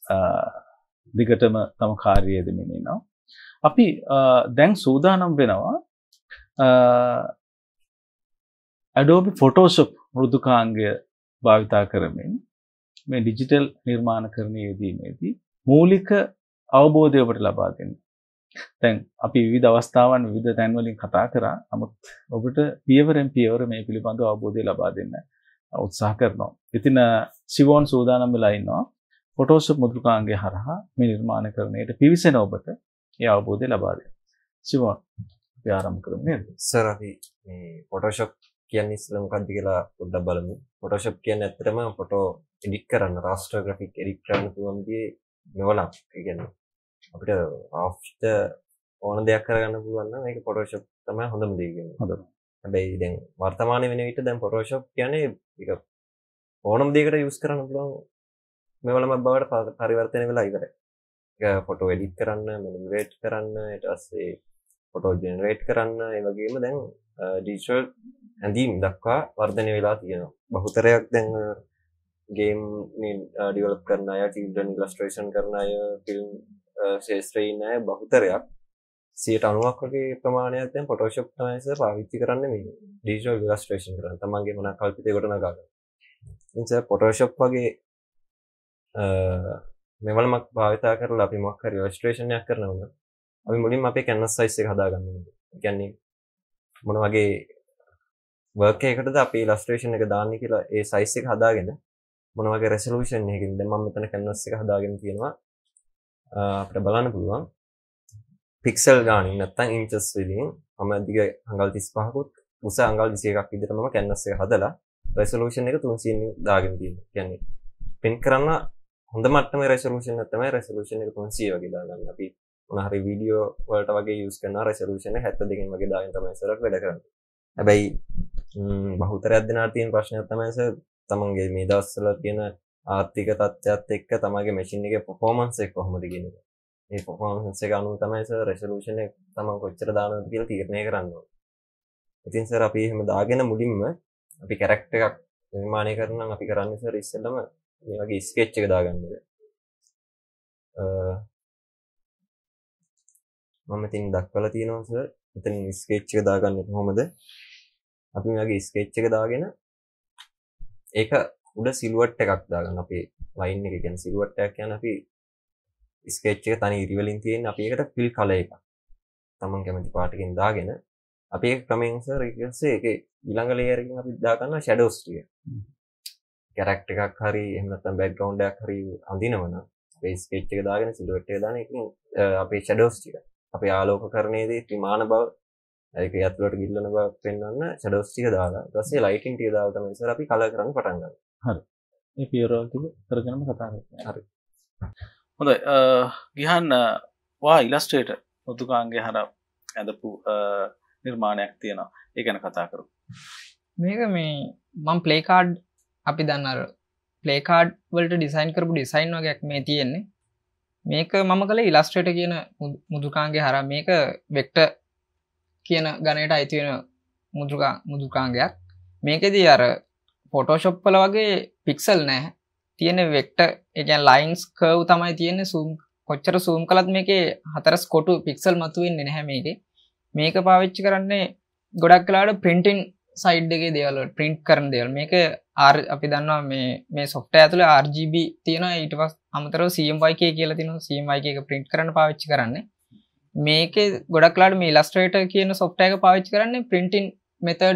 දිගටම තම කාර්යය දෙමින් ඉන්නවා. අපි දැන් සූදානම් වෙනවා Adobe Photoshop මෘදුකාංගය භාවිතා කරමින් මේ ඩිජිටල් නිර්මාණකරණයේ යෙදීමේදී මූලික අවබෝධය ඔබට ලබා දෙන්න. දැන් අපි විවිධ අවස්ථාවන් විවිධ තැන් වලින් කතා කරා. නමුත් ඔබට පියවරෙන් පියවර මේ පිළිබඳව අවබෝධය ලබා දෙන්න උත්සාහ කරනවා. ඉතින් සිවොන් සූදානම් වෙලා ඉන්නවා. Photoshop මෘදුකාංගය හරහා මේ නිර්මාණකරණයට පිවිසෙන ඔබට ඒ අවබෝධය ලබා දෙන්න. සිවොන් අපි ආරම්භ කරමු නේද? සර් අපි මේ Photoshop කියන්නේ ඉස්සෙල්ලා මොකක්ද කියලා පොඩ්ඩක් බලමු. Photoshop කියන්නේ ඇත්තටම ෆොටෝ එඩිට් කරන්න, raster graphic එඩිට් කරන්න පුළුවන් විදිහේ මෙවලක්. ඒ කියන්නේ අපිට after ඕන දෙයක් කරගන්න පුළුවන් නම් ඒක Photoshop තමයි හොඳම දේ කියන්නේ. හොඳයි. හැබැයි දැන් වර්තමානයේ වෙන විට දැන් Photoshop කියන්නේ ඒක ඕනම දෙයකට යූස් කරන්න පුළුවන් මෙවලම බවට පරිවර්තනය වෙලා ඉවරයි. ඒක ෆොටෝ එඩිට් කරන්න, මැනිපියුලේට් කරන්න, ඊට පස්සේ ෆොටෝ ජෙනරේට් කරන්න, ඒ වගේම දැන් ඩිජිටල් ඇඳීම් දක්වා වර්ධනය වෙලා තියෙනවා. බහුතරයක් දැන් ගේම් ඩෙවලොප් කරන අය, චිල්ඩ්‍රන් ඉලස්ට්‍රේෂන් කරන අය, ෆිල්ම් ශාස්ත්‍රයේ ඉන්න අය බහුතරයක් 90% වගේ ප්‍රමාණයක් දැන් Photoshop තමයි සර් පාවිච්චි කරන්නේ මේ ඩිජිටල් ඉලස්ට්‍රේෂන් කරන්න. තමන්ගේ මන කල්පිතේ කොට නගා ගන්න. ඉතින් සර් Photoshop වගේ මෙවලමක් භාවිතා කරලා අපි මොකක් හරි ඉලස්ට්‍රේෂන් එකක් කරනවා නම් අපි මුලින්ම අපේ canvas size එක හදා ගන්න ඕනේ. ඒ කියන්නේ මොන වගේ work එකකටද අපි illustration එක දාන්නේ කියලා ඒ size එක හදාගෙන මොන වගේ resolution එකකින්ද දැන් මම මෙතන canvas එක හදාගෙන තියෙනවා අපිට බලන්න පුළුවන් pixel ගානින් නැත්නම් inches වලින් මම දිග අඟල් 35කුත් උස අඟල් 21ක් විදිහට මම canvas එක හදලා resolution එක 300 දාගෙන තියෙනවා. කියන්නේ print කරන්න හොඳ මට්ටමේ resolution එක තමයි resolution එක 300 වගේ දාගන්න. අපි මොන හරි වීඩියෝ වලට වගේ use කරන resolution එක 72කින් වගේ දාගෙන තමයි සරත් වැඩ කරන්නේ. හැබැයි බහුතරයක් දෙනාට තියෙන ප්‍රශ්නයක් තමයි සර් තමන්ගේ මේ දවස්වල තියෙන ආර්ථික තත්ත්වයත් එක්ක තමන්ගේ මැෂින් එකේ performance එක කොහොමද කියන එක. මේ performance එක අනුව තමයි සර් resolution එක තමන් කොච්චර දානවද කියලා තීරණය කරන්න ඕනේ. ඉතින් සර් අපි එහෙම දාගෙන මුලින්ම අපි character එකක් නිර්මාණය කරනවා නම් අපි කරන්නේ සර් ඉස්සෙල්ලම මේ වගේ sketch එක දාගන්න එක. මම ඉතින් දක්වලා තියෙනවා සර්. මෙතන sketch එක දාගන්නේ කොහොමද? අපි මේ වගේ sketch එක දාගෙන ඒක උඩ සිලුවට් එකක් දාගන්න. අපේ line එක කියන්නේ සිලුවට් එකක් කියන්නේ අපි sketch එක තනි ඉරි වලින් තියෙන අපි ඒකට fill color එකක්. තමන් කැමති පාටකින් දාගෙන අපි ඒක ක්‍රමයෙන් සර් ඊට පස්සේ ඒකේ ඊළඟ layer එකකින් අපි දා ගන්නවා shadows ටික. character එකක් හරි එහෙම නැත්නම් background එකක් හරි අඳිනවනම් අපේ sketch එක දාගෙන සිලුවට් එක දාන එකකින් අපේ shadows ටික අපේ ආලෝකකරණයේදී ත්‍රිමාන බව ඒක යතුලට ගිල්ලන බව පෙන්වන්න shadows ටික දාලා ඊට පස්සේ lighting ටික දාලා තමයි සර් අපි color කරන්න පටන් ගන්න. හරි. මේ පියවරවල ටික කරගෙනම කතා කරමු. හරි. හොඳයි. ගිහන් වා ඉලස්ට්‍රේටර් මුතුකාංගේ හර ඇඳපු නිර්මාණයක් තියෙනවා. ඒ ගැන කතා කරමු. මේක මේ මම ප්ලේ කාඩ් අපි දන්න අර ප්ලේ කාඩ් වලට ඩිසයින් කරපු ඩිසයින් වගේක් මේ තියෙන්නේ. මේක මම කළේ ඉලස්ට්‍රේටර් කියන මුදුකාංගේ හරහා මේක වෙක්ටර් කියන ගණයට අයිති වෙන මුදුකාංගයක්. මේකෙදී අර ෆොටෝෂොප් වල වගේ පික්සල් නැහැ. තියෙන වෙක්ටර් ඒ කියන්නේ ලයින්ස් කර්ව් තමයි තියෙන්නේ. zoom කොච්චර zoom කළත් මේකේ හතරස් කොටු පික්සල් මතුවෙන්නේ නැහැ මේකේ. මේක පාවිච්චි කරන්නේ ගොඩක් වෙලාවට printing side එකේ දේවල් වල print කරන දේවල්. මේක අපි දන්නවා මේ software ඇතුලේ RGB තියෙනවා. ඊට පස්සේ අමතරව CMYK කියලා තියෙනවා. CMYK එක print කරන්න පාවිච්චි කරන්නේ. මේකේ ගොඩක් වෙලාවට මේ Illustrator කියන software එක පාවිච්චි කරන්නේ printing method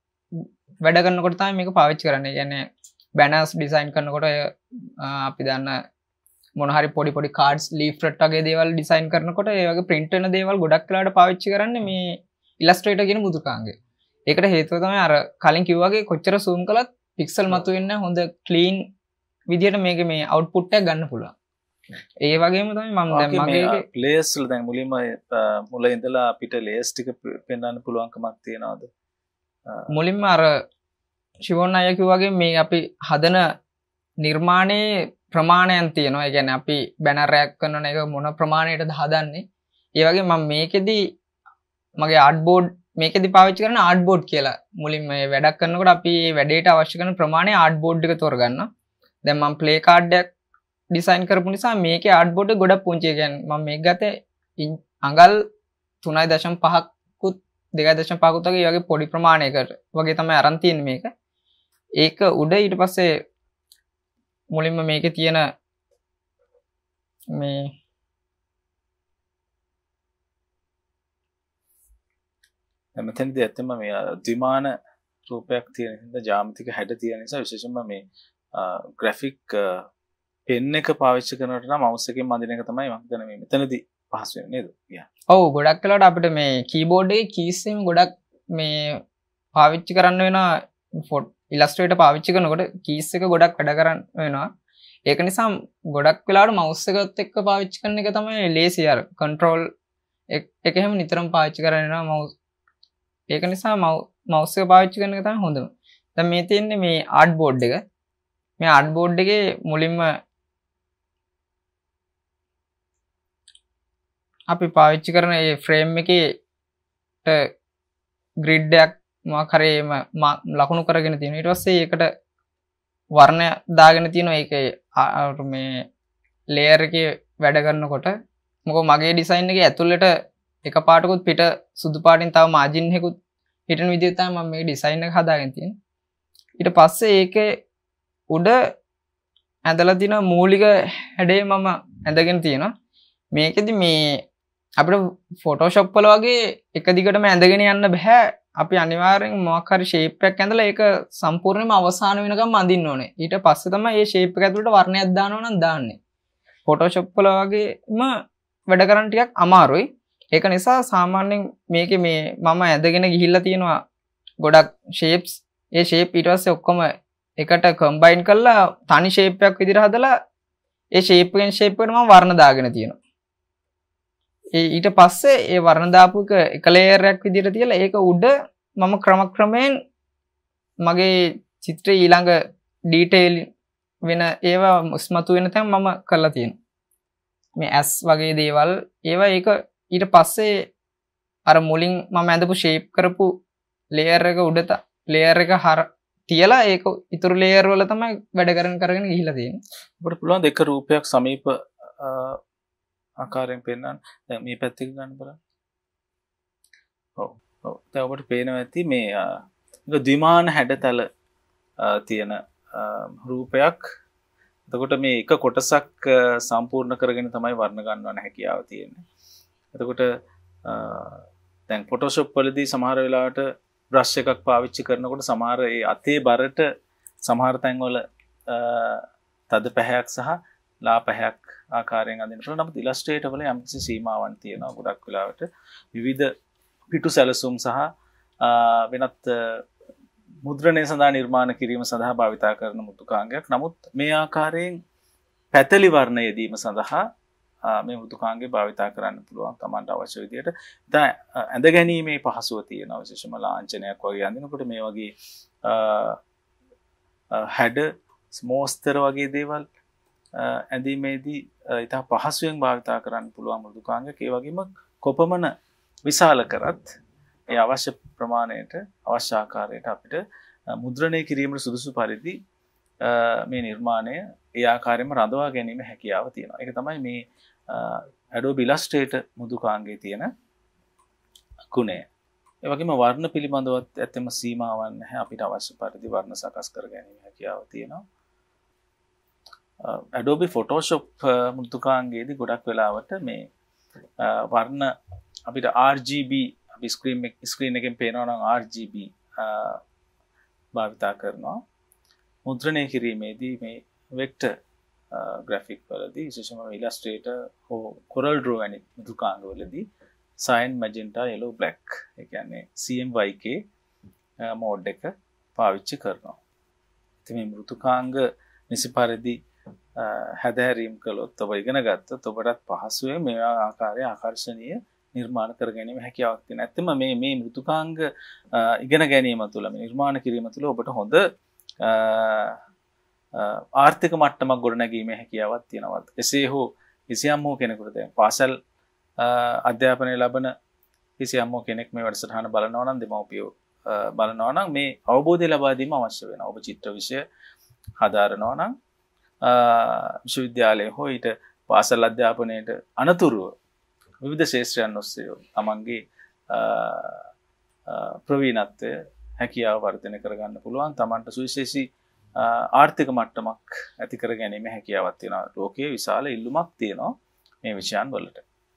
වැඩ කරනකොට තමයි මේක පාවිච්චි කරන්නේ. කියන්නේ banners design කරනකොට අපි දන්න මොන හරි පොඩි cards leaflet වගේ දේවල් design කරනකොට ඒ වගේ print වෙන දේවල් ගොඩක් වෙලාවට පාවිච්චි කරන්නේ මේ Illustrator කියන මුදුකාංගය. ඒකට හේතුව තමයි අර කලින් කිව්වා වගේ කොච්චර zoom කළත් pixel මතුවෙන්නේ හොඳ clean විදියට මේක මේ output එක ගන්න පුළුවන්. ඒ වගේම තමයි මම දැන් මගේ layers වල දැන් මුලින්ම මුල ඉඳලා අපිට layers ටික පෙන්වන්න පුළුවන්කමක් තියනවාද? මුලින්ම අර ශිවෝන් අයියා කිව්වා වගේ මේ අපි හදන නිර්මාණයේ ප්‍රමාණයන් තියෙනවා. ඒ කියන්නේ අපි බැනර් එකක් කරන එක මොන ප්‍රමාණයටද හදන්නේ. ඒ වගේ මම මේකෙදි මගේ ආර්ට් බෝඩ් මේකෙදි පාවිච්චි කරන ආර්ට් බෝඩ් කියලා. මුලින්ම මේ වැඩක් කරනකොට අපි මේ වැඩේට අවශ්‍ය කරන ප්‍රමාණය ආර්ට් බෝඩ් එක තෝරගන්නවා. දැන් මම ප්ලේ කාඩ් එකක් ඩිසයින් කරපු නිසා මේකේ ආර්ට් බෝඩ් එක ගොඩක් පුංචි. ඒ කියන්නේ මම මේක ගත්තේ අඟල් 3.5කුත් 2.5කුත් වගේ වගේ පොඩි ප්‍රමාණයකට වගේ තමයි අරන් තියෙන්නේ මේක. ඒක උඩ ඊට පස්සේ මුලින්ම මේකේ තියෙන මේ මෙතනදී ඇත්තම මේ ද්විමාන රූපයක් තියෙන හින්දා ජ්‍යාමිතික හැඩ තියෙන නිසා විශේෂයෙන්ම මේ ග්‍රැෆික් පෙන් එක පාවිච්චි කරනකොට නම් මවුස් එකෙන් මදින එක තමයි මම හිතන්නේ මේ මෙතනදී පහසු වෙන්නේ නේද? ඔව් ගොඩක් වෙලාවට අපිට මේ කීබෝඩ් එකේ කීස් එකෙන් ගොඩක් මේ පාවිච්චි කරන්න වෙනවා ඉලස්ට්‍රේටර් පාවිච්චි කරනකොට කීස් එක ගොඩක් වැඩ කරන්න වෙනවා. ඒක නිසා ගොඩක් වෙලාවට මවුස් එකත් එක්ක පාවිච්චි කරන එක තමයි ලේසි. අර කන්ට්‍රෝල් එක හැම නිතරම පාවිච්චි කරන්න වෙනවා මවුස්. ඒක නිසා මවුස් එක පාවිච්චි කරන එක තමයි හොඳම. දැන් මේ තියෙන්නේ මේ ආර්ට් බෝඩ් එක. මේ ආර්ට් බෝඩ් එකේ මුලින්ම අපි පාවිච්චි කරන මේ ෆ්‍රේම් එකේ ග්‍රිඩ් එකක් මොකක් හරි ලකුණු කරගෙන තියෙනවා. ඊට පස්සේ ඒකට වර්ණ දාගෙන තියෙනවා. ඒකේ මේ ලේයර් එකේ වැඩ කරනකොට මොකද මගේ ඩිසයින් එකේ ඇතුළට එක පාටකුත් පිට සුදු පාටින් තව මාජින් එකකුත් හිටන විදිහට තමයි මම මේ ඩිසයින් එක හදාගෙන තියෙන්නේ. ඊට පස්සේ ඒකේ උඩ ඇඳලා තියෙන මූලික හැඩය මම ඇඳගෙන තියෙනවා. මේකෙදි මේ අපිට ෆොටෝෂොප් වල වගේ එක දිගටම ඇඳගෙන යන්න බෑ. අපි අනිවාර්යෙන් මොකක් හරි ෂේප් එකක් ඇඳලා ඒක සම්පූර්ණයෙන්ම අවසාන වෙනකම් අඳින්න ඕනේ. ඊට පස්සේ තමයි මේ ෂේප් එක ඇතුළට වර්ණයක් දානවා නම් දාන්නේ. ෆොටෝෂොප් වල වගේම වැඩ කරන්න ටිකක් අමාරුයි. ඒක නිසා සාමාන්‍යයෙන් මේකේ මේ මම ඇඳගෙන ගිහිල්ලා තියෙනවා ගොඩක් ෂේප්ස්. ඒ ෂේප් ඊට පස්සේ ඔක්කොම එකට කම්බයින් කරලා තනි ෂේප් එකක් විදිහට හදලා ඒ ෂේප් එකෙන් ෂේප් එකට මම වර්ණ දාගෙන තියෙනවා. ඊට පස්සේ ඒ වර්ණ දාපු එක ලේයර් එකක් විදිහට තියලා ඒක උඩ මම ක්‍රමක්‍රමයෙන් මගේ චිත්‍රයේ ඊළඟ ඩීටේල් වෙන ඒවා ස්මතු වෙන තැන් මම කරලා තියෙනවා. මේ ඇස් වගේ දේවල් ඒවා ඒක ඊට පස්සේ අර මුලින් මම ඇඳපු ෂේප් කරපු ලේයර් එක උඩ ලේයර් එක තියලා ඒක ඉතුරු ලේයර් වල තමයි වැඩ කරගෙන ගිහිල්ලා තියෙන්නේ. අපිට පුළුවන් දෙක රූපයක් සමීප ආකාරයෙන් පෙන්වන්න. දැන් මේ පැත්තක ගන්න බලන්න. ඔව්. දැන් ඔබට පේනවා ඇති මේ ද්විමාන හැඩතල තියෙන රූපයක්. එතකොට මේ එක කොටසක් සම්පූර්ණ කරගෙන තමයි වර්ණ ගන්නවන හැකියාව තියෙන්නේ. එතකොට දැන් ෆොටෝෂොප් වලදී සමහර වෙලාවට බ්‍රෂ් එකක් පාවිච්චි කරනකොට සමහර ඒ අතේ බරට සමහර තැන්වල තද පැහැයක් සහ ලා පැහැයක් ආකාරයෙන් අඳින්න පුළුවන්. නමුත් ඉලස්ට්‍රේටර් වල යම්කිසි සීමාවන් තියෙනවා. ගොඩක් වෙලාවට විවිධ පිටු සැලසුම් සහ වෙනත් මුද්‍රණය සඳහා නිර්මාණ කිරීම සඳහා භාවිතා කරන මෘදුකාංගයක්. නමුත් මේ ආකාරයෙන් පැතලි වර්ණ යෙදීම සඳහා මේ මෘදුකාංගය භාවිතා කරන්න පුළුවන් තමන්ට අවශ්‍ය විදිහට. දැන් ඇඳ ගැනීමේ පහසුව තියෙනවා. විශේෂම ලාංඡනයක් වගේ අඳිනකොට මේ වගේ හැඩ ස්මෝස්තර වගේ දේවල් ඇඳීමේදී ඉතා පහසුවෙන් භාවිතා කරන්න පුළුවන් මෘදුකාංගයක්. ඒ වගේම කොපමණ විශාල කරත් ඒ අවශ්‍ය ප්‍රමාණයට අවශ්‍ය ආකාරයට අපිට මුද්‍රණය කිරීමට සුදුසු පරිදි මේ නිර්මාණය ඒ ආකාරයෙන්ම රඳවා ගැනීම හැකියාව තියෙනවා. ඒක තමයි මේ Adobe Illustrator මෘදුකාංගයේ තියෙන ගුණය. ඒ වගේම වර්ණ පිළිබඳවත් ඇත්තම සීමාවක් නැහැ. අපිට අවශ්‍ය පරිදි වර්ණ සකස් කර ගැනීම හැකියාව තියෙනවා. Adobe Photoshop මෘදුකාංගයේදී ගොඩක් වෙලාවට මේ වර්ණ අපිට RGB අපි ස්ක්‍රීන් එකෙන් පේනවා නම් RGB භාවිතා කරනවා. මුද්‍රණය කිරීමේදී මේ වෙක්ටර් ග්‍රැෆික් වලදී විශේෂයෙන්ම Illustrator හෝ Corel Draw වැනි මෘදුකාංග වලදී cyan, magenta, yellow, black ඒ කියන්නේ CMYK මෝඩ් එක පාවිච්චි කරනවා. ඉතින් මේ මෘදුකාංග නිසි පරිදි හැදෑරීම් කළොත් ඔබ ඉගෙන ගත්තොත් ඔබටත් පහසුවෙන් මේ ආකාරයේ ආකර්ෂණීය නිර්මාණ කර ගැනීම හැකියාවක් තියෙනවා. ඇත්තම මේ මෘදුකාංග ඉගෙන ගැනීම තුළ මේ නිර්මාණ කිරීම තුළ ඔබට හොඳ ආර්ථික මට්ටමක් ගොඩනැගීමේ හැකියාවක් තියෙනවා. එසේ හෝ කිසියම් හෝ කෙනෙකුට දැන් පාසල් අධ්‍යාපනය ලබන කිසියම් හෝ කෙනෙක් මේ වැඩසටහන බලනවා නම් දෙමව්පියෝ බලනවා නම් මේ අවබෝධය ලබා දීම අවශ්‍ය වෙනවා. ඔබ චිත්‍ර විෂය හදාරනවා නම් විශ්වවිද්‍යාලයේ හෝ ඊට පාසල් අධ්‍යාපනයට අනතුරුව විවිධ ශේෂ්ත්‍රයන් ඔස්සේ තමන්ගේ ප්‍රවීණත්වය හැකියාව වර්ධනය කරගන්න පුළුවන්. තමන්ට සුවිශේෂී ආර්ථික මට්ටමක් ඇති කර ගැනීම හැකියාවක් තියෙනවා. ලෝකයේ විශාල ඉල්ලුමක් තියෙනවා මේ විෂයන් වලට.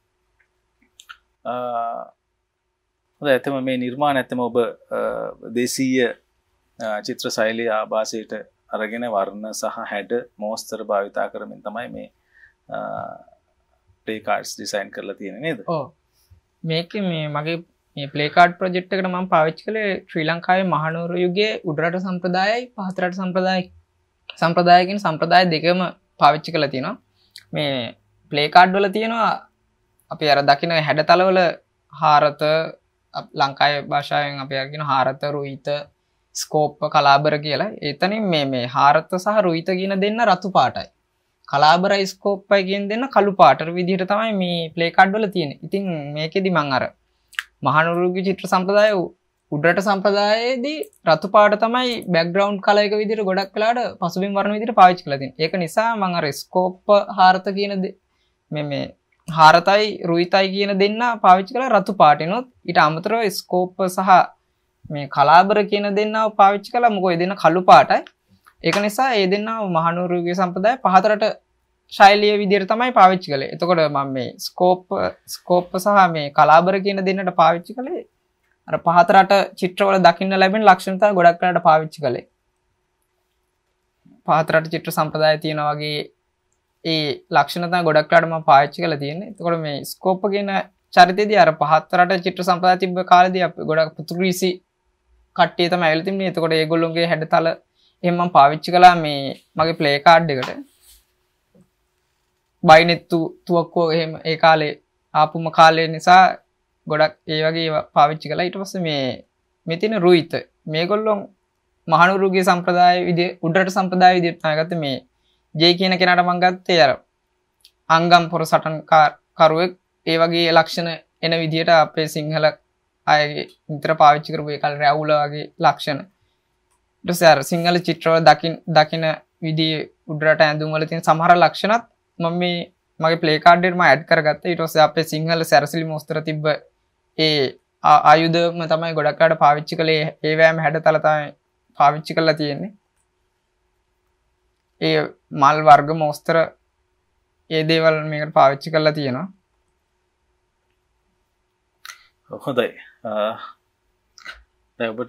හොඳයි, ඇත්තම මේ නිර්මාණ ඇත්තම ඔබ දේශීය චිත්‍ර ශෛලිය ආభాසයට අරගෙන වර්ණ සහ හැඩ මෝස්තර භාවිතා කරමින් තමයි මේ ප්ලේ කාඩ්ස් ඩිසයින් කරලා තියෙන්නේ නේද? ඔව්. මේකේ මේ මගේ මේ ප්ලේ කාඩ් ප්‍රොජෙක්ට් එකට මම පාවිච්චි කළේ ශ්‍රී ලංකාවේ මහනුවර යුගයේ උඩරට සම්ප්‍රදායයි පහතරට සම්ප්‍රදායකින් සම්ප්‍රදාය දෙකම පාවිච්චි කරලා තියෙනවා. මේ ප්ලේ කාඩ් වල තියෙනවා අපි අර දකින හැඩතලවල හාරත ලංකාවේ භාෂාවෙන් අපි අර කියන හාරත රුහිත ස්කෝප් කලාබර කියලා. එතනින් මේ හාරත සහ රුහිත කියන දෙන්න රතු පාටයි. කලාබරයි ස්කෝප්පයි කියන දෙන්න කළු පාටට විදිහට තමයි මේ ප්ලේ කාඩ් වල තියෙන්නේ. ඉතින් මේකෙදි මම අර මහනුවරගේ චිත්‍ර සම්ප්‍රදාය උඩරට සම්ප්‍රදායේදී රතු පාට තමයි බෑග්ග්‍රවුන්ඩ් කලර් එක විදිහට ගොඩක් වෙලාට පසුබිම් වර්ණ විදිහට පාවිච්චි කරලා තියෙන්නේ. ඒක නිසා මම අර ස්කෝප් හාරත කියන මේ හාරතයි රුහිතයි කියන දෙන්න පාවිච්චි කළා රතු පාටිනොත් ඊට අමතරව ස්කෝප් සහ මේ කලාබර කියන දෙන්නව පාවිච්චි කළා. මොකද ඒ දෙන්න කළු පාටයි. ඒක නිසා ඒ දෙන්නව මහනුවරගේ සම්ප්‍රදාය පහතරට ශෛලිය විදිහට තමයි පාවිච්චි කළේ. එතකොට මම මේ ස්කෝප් සහ මේ කලාබර කියන දෙන්නට පාවිච්චි කළේ අර පහතරට චිත්‍රවල දකින්න ලැබෙන ලක්ෂණ තමයි ගොඩක් වෙලාට පාවිච්චි කළේ. පහතරට චිත්‍ර සම්ප්‍රදාය තියෙන වගේ ඒ ලක්ෂණ තමයි ගොඩක් වෙලාට මම පාවිච්චි කරලා තියෙන්නේ. එතකොට මේ ස්කෝප් කියන චරිතයේදී අර පහතරට චිත්‍ර සම්ප්‍රදාය තිබ්බ කාලේදී අපි ගොඩක් පුතුග්‍රීසි කට්ටිය තමයි ඇවිල්ලා තිබුණේ. එතකොට ඒගොල්ලෝගේ හැඩතල එහෙම මම පාවිච්චි කළා මේ මගේ ප්ලේ කාඩ් එකට. බයිනෙට් තුවක්කුව එහෙම ඒ කාලේ ආපුම කාලේ නිසා ගොඩක් ඒ වගේ පාවිච්චි කළා. ඊට පස්සේ මේ තියෙන රුහිත මේගොල්ලෝ මහනුවරගේ සම්ප්‍රදාය විදිහ උඩරට සම්ප්‍රදාය විදිහට තමයි ගත්තේ. මේ ජේ කියන කෙනාට මම ගත්තේ අර අංගම් පොර සටන් කරුවෙක් ඒ වගේ ලක්ෂණ එන විදිහට අපේ සිංහල අයගේ විතර පාවිච්චි කරපු ඒ කාලේ රැවුල වගේ ලක්ෂණ. ඊට පස්සේ අර සිංහල චිත්‍රවල දකින විදිහේ උඩරට ඇඳුම් වල තියෙන සමහර ලක්ෂණත් මම මේ මගේ ප්ලේ කාඩ් එකට මම ඇඩ් කරගත්තා. ඊට පස්සේ අපේ සිංහල සැරසිලි මොස්තර තිබ්බ ඒ ආයුධම තමයි ගොඩක් අයට පාවිච්චි කළේ. ඒ වෑම හැඩතල තමයි පාවිච්චි කරලා තියෙන්නේ. ඒ මල් වර්ග මොස්තර ඒ දේවල් මේකට පාවිච්චි කරලා තියෙනවා. හොඳයි. දැන් ඔබට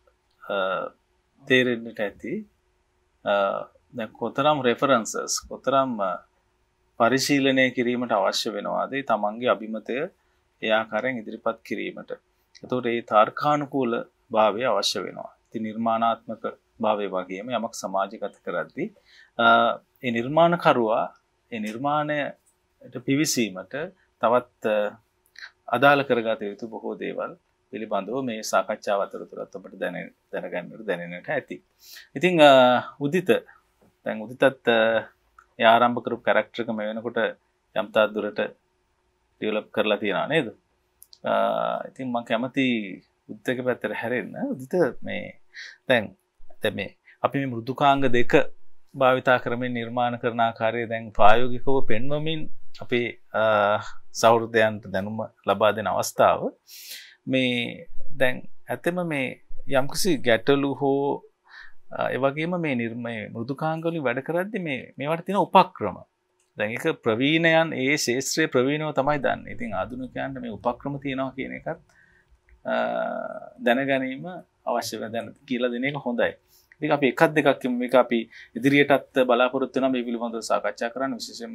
තේරෙන්නට ඇති දැන් කොතරම් රෙෆරන්සස් කොතරම් පරිශීලනය කිරීමට අවශ්‍ය වෙනවාද තමන්ගේ අභිමතය ඒ ආකාරයෙන් ඉදිරිපත් කිරීමට. එතකොට ඒ තාර්කානුකූල භාවය අවශ්‍ය වෙනවා. ඉතින් නිර්මාණාත්මක භාවය වගේම යමක් සමාජගත කරද්දී ඒ නිර්මාණකරුවා ඒ නිර්මාණයට පිවිසීමට තවත් අදාළ කරගත යුතු බොහෝ දේවල් පිළිබඳව මේ සාකච්ඡාව අතරතුරත් ඔබට දැනෙන්නට ඇති. ඉතින් උදිත දැන් උදිතත් ඒ ආරම්භ කරපු කැරක්ටර් එක මේ වෙනකොට යම් තාක් දුරට ඩෙවලොප් කරලා තියෙනවා නේද? ඉතින් මම කැමති උදිතගේ පැත්තට හැරෙන්න. උදිත මේ දැන් මේ අපි මේ මෘදුකාංග දෙක භාවිතා කරමින් නිර්මාණ කරන ආකාරය දැන් ප්‍රායෝගිකව පෙන්වමින් අපේ සහෘදයන්ට දැනුම ලබා දෙන අවස්ථාව මේ දැන් ඇත්තම මේ යම්කිසි ගැටලු හෝ ඒ වගේම මේ මෘදුකාංග වලින් වැඩ කරද්දී මේවට තියෙන උපක්‍රම දැන් ඒක ප්‍රවීණයන් ඒ ශාස්ත්‍රයේ ප්‍රවීණව තමයි දන්නේ. ඉතින් ආධුනිකයන්ට මේ උපක්‍රම තියෙනවා කියන එකත් දැනගැනීම අවශ්‍ය වෙන කියලා දෙන එක හොඳයි. ඉතින් අපි එකක් දෙකක් කියමු. මේක අපි ඉදිරියටත් බලාපොරොත්තු වෙනවා මේ පිළිබඳව සාකච්ඡා කරන්න. විශේෂයෙන්ම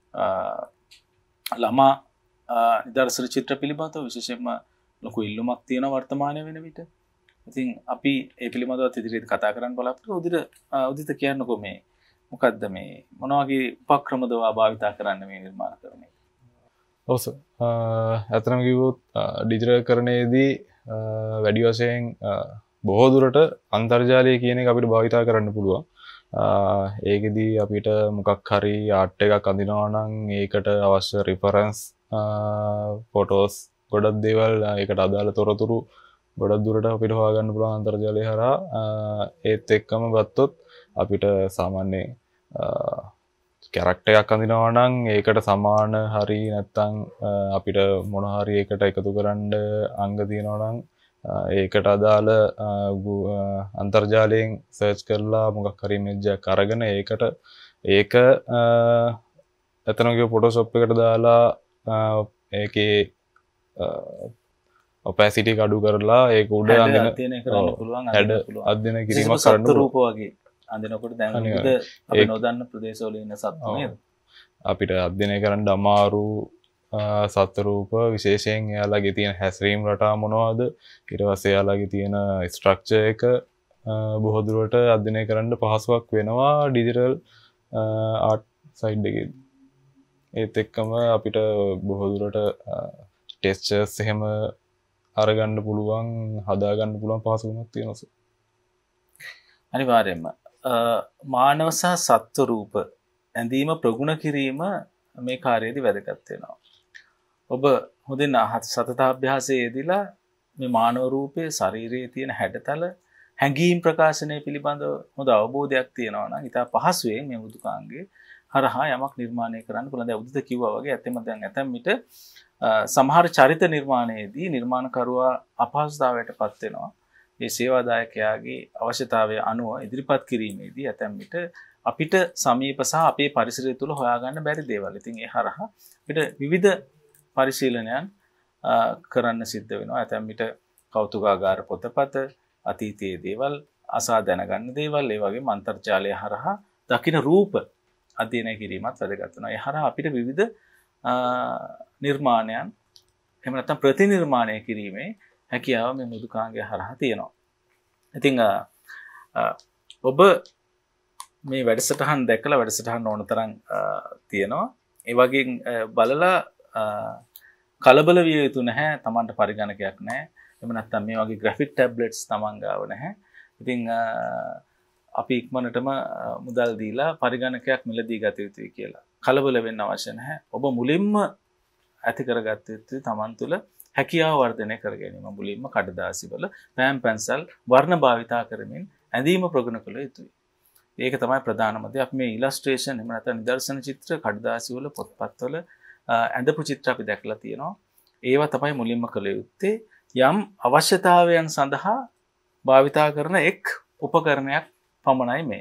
ළමා නිදර්ශන චිත්‍ර පිළිබඳව විශේෂයෙන්ම ලොකු ඉල්ලුමක් තියෙන වර්තමානයේ වෙන විට. ඉතින් අපි ඒ පිළිබඳව ඉදිරියට කතා කරන්න බලාපොරොත්තු උදිත කියන්නකෝ මේ මොකද්ද මේ මොන වගේ උපක්‍රමද භාවිතා කරන්න මේ නිර්මාණ කරන්නේ? ඔව් සර්. අතරම කිව්වොත් ඩිජිටල් කරණයේදී වැඩි වශයෙන් බොහෝ දුරට අන්තර්ජාලය කියන එක අපිට භාවිතා කරන්න පුළුවන්. ඒකෙදී අපිට මොකක් හරි ආර්ට් එකක් අඳිනවා නම් ඒකට අවශ්‍ය රිෆරන්ස් ෆොටෝස් ගොඩක් දේවල් ඒකට අදාළ තොරතුරු ගොඩක් දුරට අපිට හොයාගන්න පුළුවන් අන්තර්ජාලය හරහා. ඒත් එක්කම ගත්තොත් අපිට සාමාන්‍ය කැරක්ටර් එකක් අඳිනවා නම් ඒකට සමාන හරි නැත්නම් අපිට මොන හරි ඒකට එකතු කරන්න අංග තියෙනවා නම් ඒකට අදාළ අන්තර්ජාලයෙන් සර්ච් කරලා මොකක් හරි ඉමේජ් එකක් අරගෙන ඒක එතනගේ ෆොටෝෂොප් එකට දාලා ඒකේ ඔපැසිටි එක අඩු කරලා ඒක උඩ අඳින හැඩ අධ්‍යයනය කිරීමක් කරන්න රූප වගේ අඳිනකොට දැන් අපි නොදන්න ප්‍රදේශවල ඉන්න සත්තු නේද? අපිට අධ්‍යයනය කරන්න අමාරු සත්ත්ව රූප විශේෂයෙන් එයාලගේ තියෙන හැසිරීම් රටා මොනවද ඊට පස්සේ එයාලගේ තියෙන ස්ට්‍රක්චර් එක බොහෝ දුරට අධ්‍යයනය කරන්න පහසුවක් වෙනවා ඩිජිටල් ආර්ට් සයිඩ් එකේදී. ඒත් එක්කම අපිට බොහෝ දුරට ටෙක්ස්චර්ස් එහෙම අරගන්න පුළුවන් හදාගන්න පුළුවන් පහසුකමක් තියෙනවා. අනිවාර්යයෙන්ම මානව සහ සත්ත්ව රූප ඇඳීම ප්‍රගුණ කිරීම මේ කාර්යයේදී වැදගත් වෙනවා. ඔබ හොඳින් සතතාභ්‍යාසයේ යෙදিলা මේ මානව රූපයේ ශරීරයේ තියෙන හැඩතල හැඟීම් ප්‍රකාශනය පිළිබඳව හොඳ අවබෝධයක් තියෙනවා නම් ඉතා පහසුවෙන් මේ මෘදුකාංගයේ හරහා යමක් නිර්මාණය කරන්න පුළුවන්. දැන් උදිත කිව්වා වගේ ඇත්තම විට සමහර චරිත නිර්මාණයේදී නිර්මාණකරුවා අපහසුතාවයටපත් වෙනවා. මේ සේවාදායකයාගේ අවශ්‍යතාවය අනුව ඉදිරිපත් කිරීමේදී ඇතැම් විට අපිට සමීප සහ අපේ පරිසරය තුළ හොයාගන්න බැරි දේවල්. ඉතින් ඒ හරහා අපිට විවිධ පරිශීලනයන් කරන්න සිද්ධ වෙනවා. ඇතැම් විට කෞතුකාගාර පොතපත, අතීතයේ දේවල්, අසා දැනගන්න දේවල්, ඒ වගේම අන්තර්ජාලය හරහා දකින්න රූප අධ්‍යයනය කිරීමත් වැදගත් වෙනවා. ඒ හරහා අපිට විවිධ නිර්මාණයන් එහෙම නැත්නම් ප්‍රතිනිර්මාණය කිරීමේ හැකියාව මේ මෘදුකාංගය හරහා තියෙනවා. ඉතින් ඔබ මේ වැඩසටහන් දැකලා වැඩසටහන් ඕන තරම් තියෙනවා. ඒ වගේ බලලා කලබල විය යුතු නැහැ. Tamanට පරිගණකයක් නැහැ. එහෙම නැත්නම් මේ වගේ graphic tablets Taman ගාව නැහැ. ඉතින් අපි ඉක්මනටම මුදල් දීලා පරිගණකයක් මිලදී ගත යුතුයි කියලා. කලබල වෙන්න අවශ්‍ය නැහැ. ඔබ මුලින්ම ඇති කරගත යුතු Taman තුළ හැකියාව වර්ධනය කර ගැනීම. මුලින්ම කඩදාසි වල පෑන් පැන්සල් වර්ණ භාවිතා කරමින් ඇඳීම ප්‍රගුණ කළ යුතුයි. ඒක තමයි ප්‍රධානම දේ. අපි මේ ඉලස්ට්‍රේෂන් එහෙම නැත්නම් නිදර්ශන චිත්‍ර කඩදාසි වල පොත්පත් වල ඇඳපු චිත්‍ර අපි දැකලා තියෙනවා. ඒවා තමයි මුලින්ම කළ යුත්තේ. යම් අවශ්‍යතාවයන් සඳහා භාවිතා කරන එක් උපකරණයක් පමණයි මේ.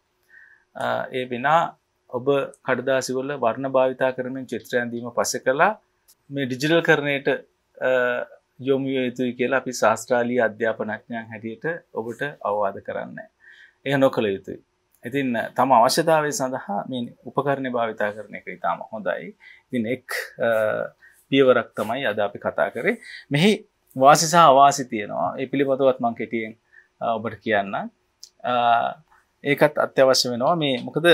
ඒ විනා ඔබ කඩදාසි වල වර්ණ භාවිතා කරමින් චිත්‍ර ඇඳීම පස්සේ කළා මේ ඩිජිටල් කරණයට යොමු විය යුතුයි කියලා අපි ශාස්ත්‍රාලීය අධ්‍යාපනඥයන් හැටියට ඔබට අවවාද කරන්නේ. ඒක නොකළ යුතුයි. ඉතින් තම අවශ්‍යතාවය සඳහා මේ උපකරණ භාවිතා කරන එක ඉතාම හොඳයි. ඉතින් එක් පියවරක් තමයි අද අපි කතා කරේ. මෙහි වාසි සහ අවාසි තියෙනවා. ඒ පිළිබඳවත් මම කෙටියෙන් ඔබට කියන්නම්. ඒකත් අත්‍යවශ්‍ය වෙනවා. මේ මොකද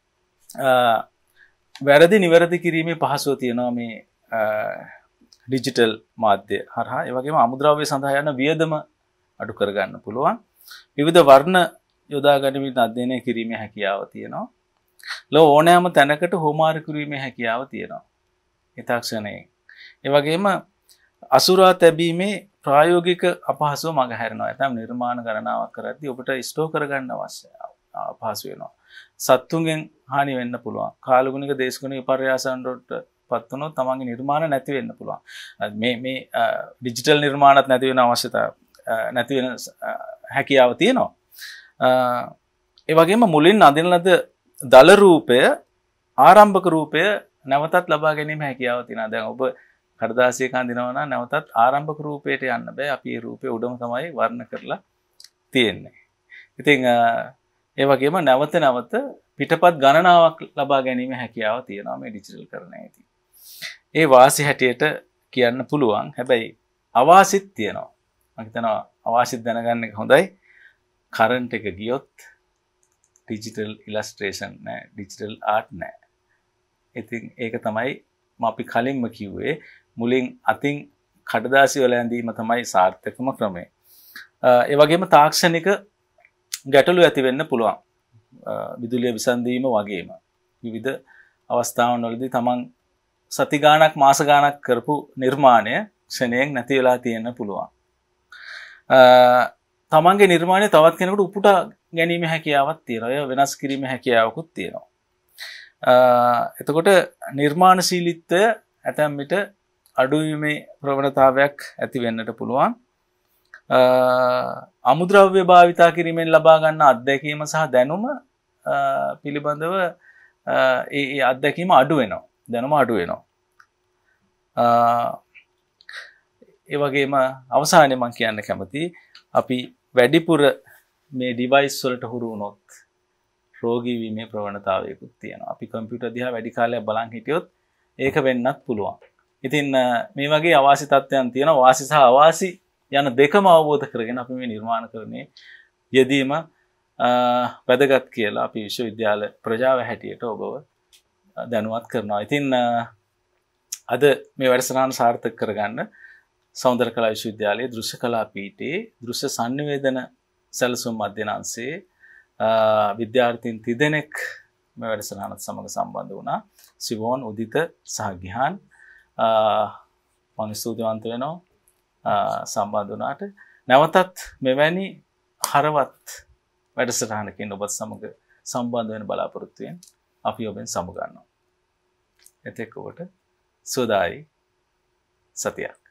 වැරදි නිවැරදි කිරීමේ පහසුව තියෙනවා මේ ඩිජිටල් මාධ්‍ය හරහා. ඒ වගේම අමුද්‍රව්‍ය සඳහා යන වියදම අඩු කරගන්න පුළුවන්. විවිධ වර්ණ යොදා ගනිමින් අධ්‍යයනය කිරීමේ හැකියාව තියෙනවා. ලෝ ඕනෑම තැනකට හෝමාරු කිරීමේ හැකියාව තියෙනවා. ඒ තාක්ෂණයෙන්. ඒ වගේම අසුරා තැබීමේ ප්‍රායෝගික අපහසුව මගහැරෙනවා. නැත්නම් නිර්මාණ ගණනාවක් කරද්දී ඔබට ස්ටෝර් කරගන්න අපහසු වෙනවා. සත්තුන්ගෙන් හානි වෙන්න පුළුවන්. කාලගුණික දේශගුණික විපර්යාසයන් වලට පත් වුණොත් තමන්ගේ නිර්මාණ නැති වෙන්න පුළුවන්. මේ ඩිජිටල් නිර්මාණත් නැති වෙන අවශ්‍යතාව නැති වෙන හැකියාව තියෙනවා. ඒ වගේම මුලින් අඳින ලද දල රූපය ආරම්භක රූපය නැවතත් ලබා ගැනීම හැකියාව තියෙනවා. දැන් ඔබ කඩදාසියක අඳිනවා නම් නැවතත් ආරම්භක රූපයට යන්න බෑ. අපි මේ රූපේ උඩම තමයි වර්ණ කරලා තියෙන්නේ. ඉතින් ඒ වගේම නැවත පිටපත් ගණනාවක් ලබා ගැනීම හැකියාව තියෙනවා මේ ඩිජිටල් කරණයේදී. ඒ වාසි හැටියට කියන්න පුළුවන්. හැබැයි අවාසිත් තියෙනවා. මම හිතනවා අවාසිත් දැනගන්න එක හොඳයි. කරන්ට් එක ගියොත් ඩිජිටල් ඉලස්ට්‍රේෂන් නෑ, ඩිජිටල් ආර්ට් නෑ. ඉතින් ඒක තමයි අපි කලින්ම කිව්වේ මුලින් අතින් කඩදාසි වල ඇඳීම තමයි සාර්ථකම ක්‍රමය. ඒ වගේම තාක්ෂණික ගැටලු ඇති වෙන්න පුළුවන්. විදුලිය විසන්දීම වගේම විවිධ අවස්ථාවන් වලදී තමන් සති ගාණක් මාස ගාණක් කරපු නිර්මාණය ක්ෂණයෙන් නැති වෙලා තියෙන්න පුළුවන්. තමන්ගේ නිර්මාණය තවත් කෙනෙකුට උපුටා ගැනීම හැකියාවක් තියෙනවා. ඒ වෙනස් කිරීමේ හැකියාවකුත් තියෙනවා. එතකොට නිර්මාණශීලීත්වය ඇතැම් විට අඩුවීමේ ප්‍රවණතාවයක් ඇති වෙන්නට පුළුවන්. අමුද්‍රව්‍ය භාවිතා කිරීමෙන් ලබා ගන්න අත්දැකීම සහ දැනුම පිළිබඳව ඒ අත්දැකීම අඩු වෙනවා. දැනුම අඩු වෙනවා. ඒ වගේම අවසානයේ මම කියන්න කැමතියි අපි වැඩිපුර මේ ඩිවයිස් වලට හුරු වුණොත් රෝගී වීමේ ප්‍රවණතාවයකුත් තියෙනවා. අපි කම්පියුටර් දිහා වැඩි කාලයක් බලන් හිටියොත් ඒක වෙන්නත් පුළුවන්. ඉතින් මේ වගේ අවාසි තත්ත්වයන් තියෙනවා. වාසි සහ අවාසි යන දෙකම අවබෝධ කරගෙන අපි මේ නිර්මාණකරණයේ යෙදීම වැදගත් කියලා අපි විශ්වවිද්‍යාල ප්‍රජාව හැටියට ඔබව දැනුවත් කරනවා. ඉතින් අද මේ වැඩසටහන සාර්ථක කරගන්න සෞන්දර්ය කලා විශ්වවිද්‍යාලයේ දෘශ්‍ය කලා පීඨයේ දෘශ්‍ය සංනිවේදන සැලසුම් අධ්‍යනාංශයේ විද්‍යාර්ථීන් 30 දෙනෙක් මේ වැඩසටහනත් සමග සම්බන්ධ වුණා. සිවෝන්, උදිත සහ ගිහාන් මම ස්තුතිවන්ත වෙනවා සම්බන්ධ වුණාට. නැවතත් මෙවැනි හරවත් වැඩසටහනකින් ඔබත් සමග සම්බන්ධ වෙන බලාපොරොත්තු වෙන අපි ඔබෙන් සමු ගන්නවා. එතෙක් ඔබට සුවදායි සතියක්.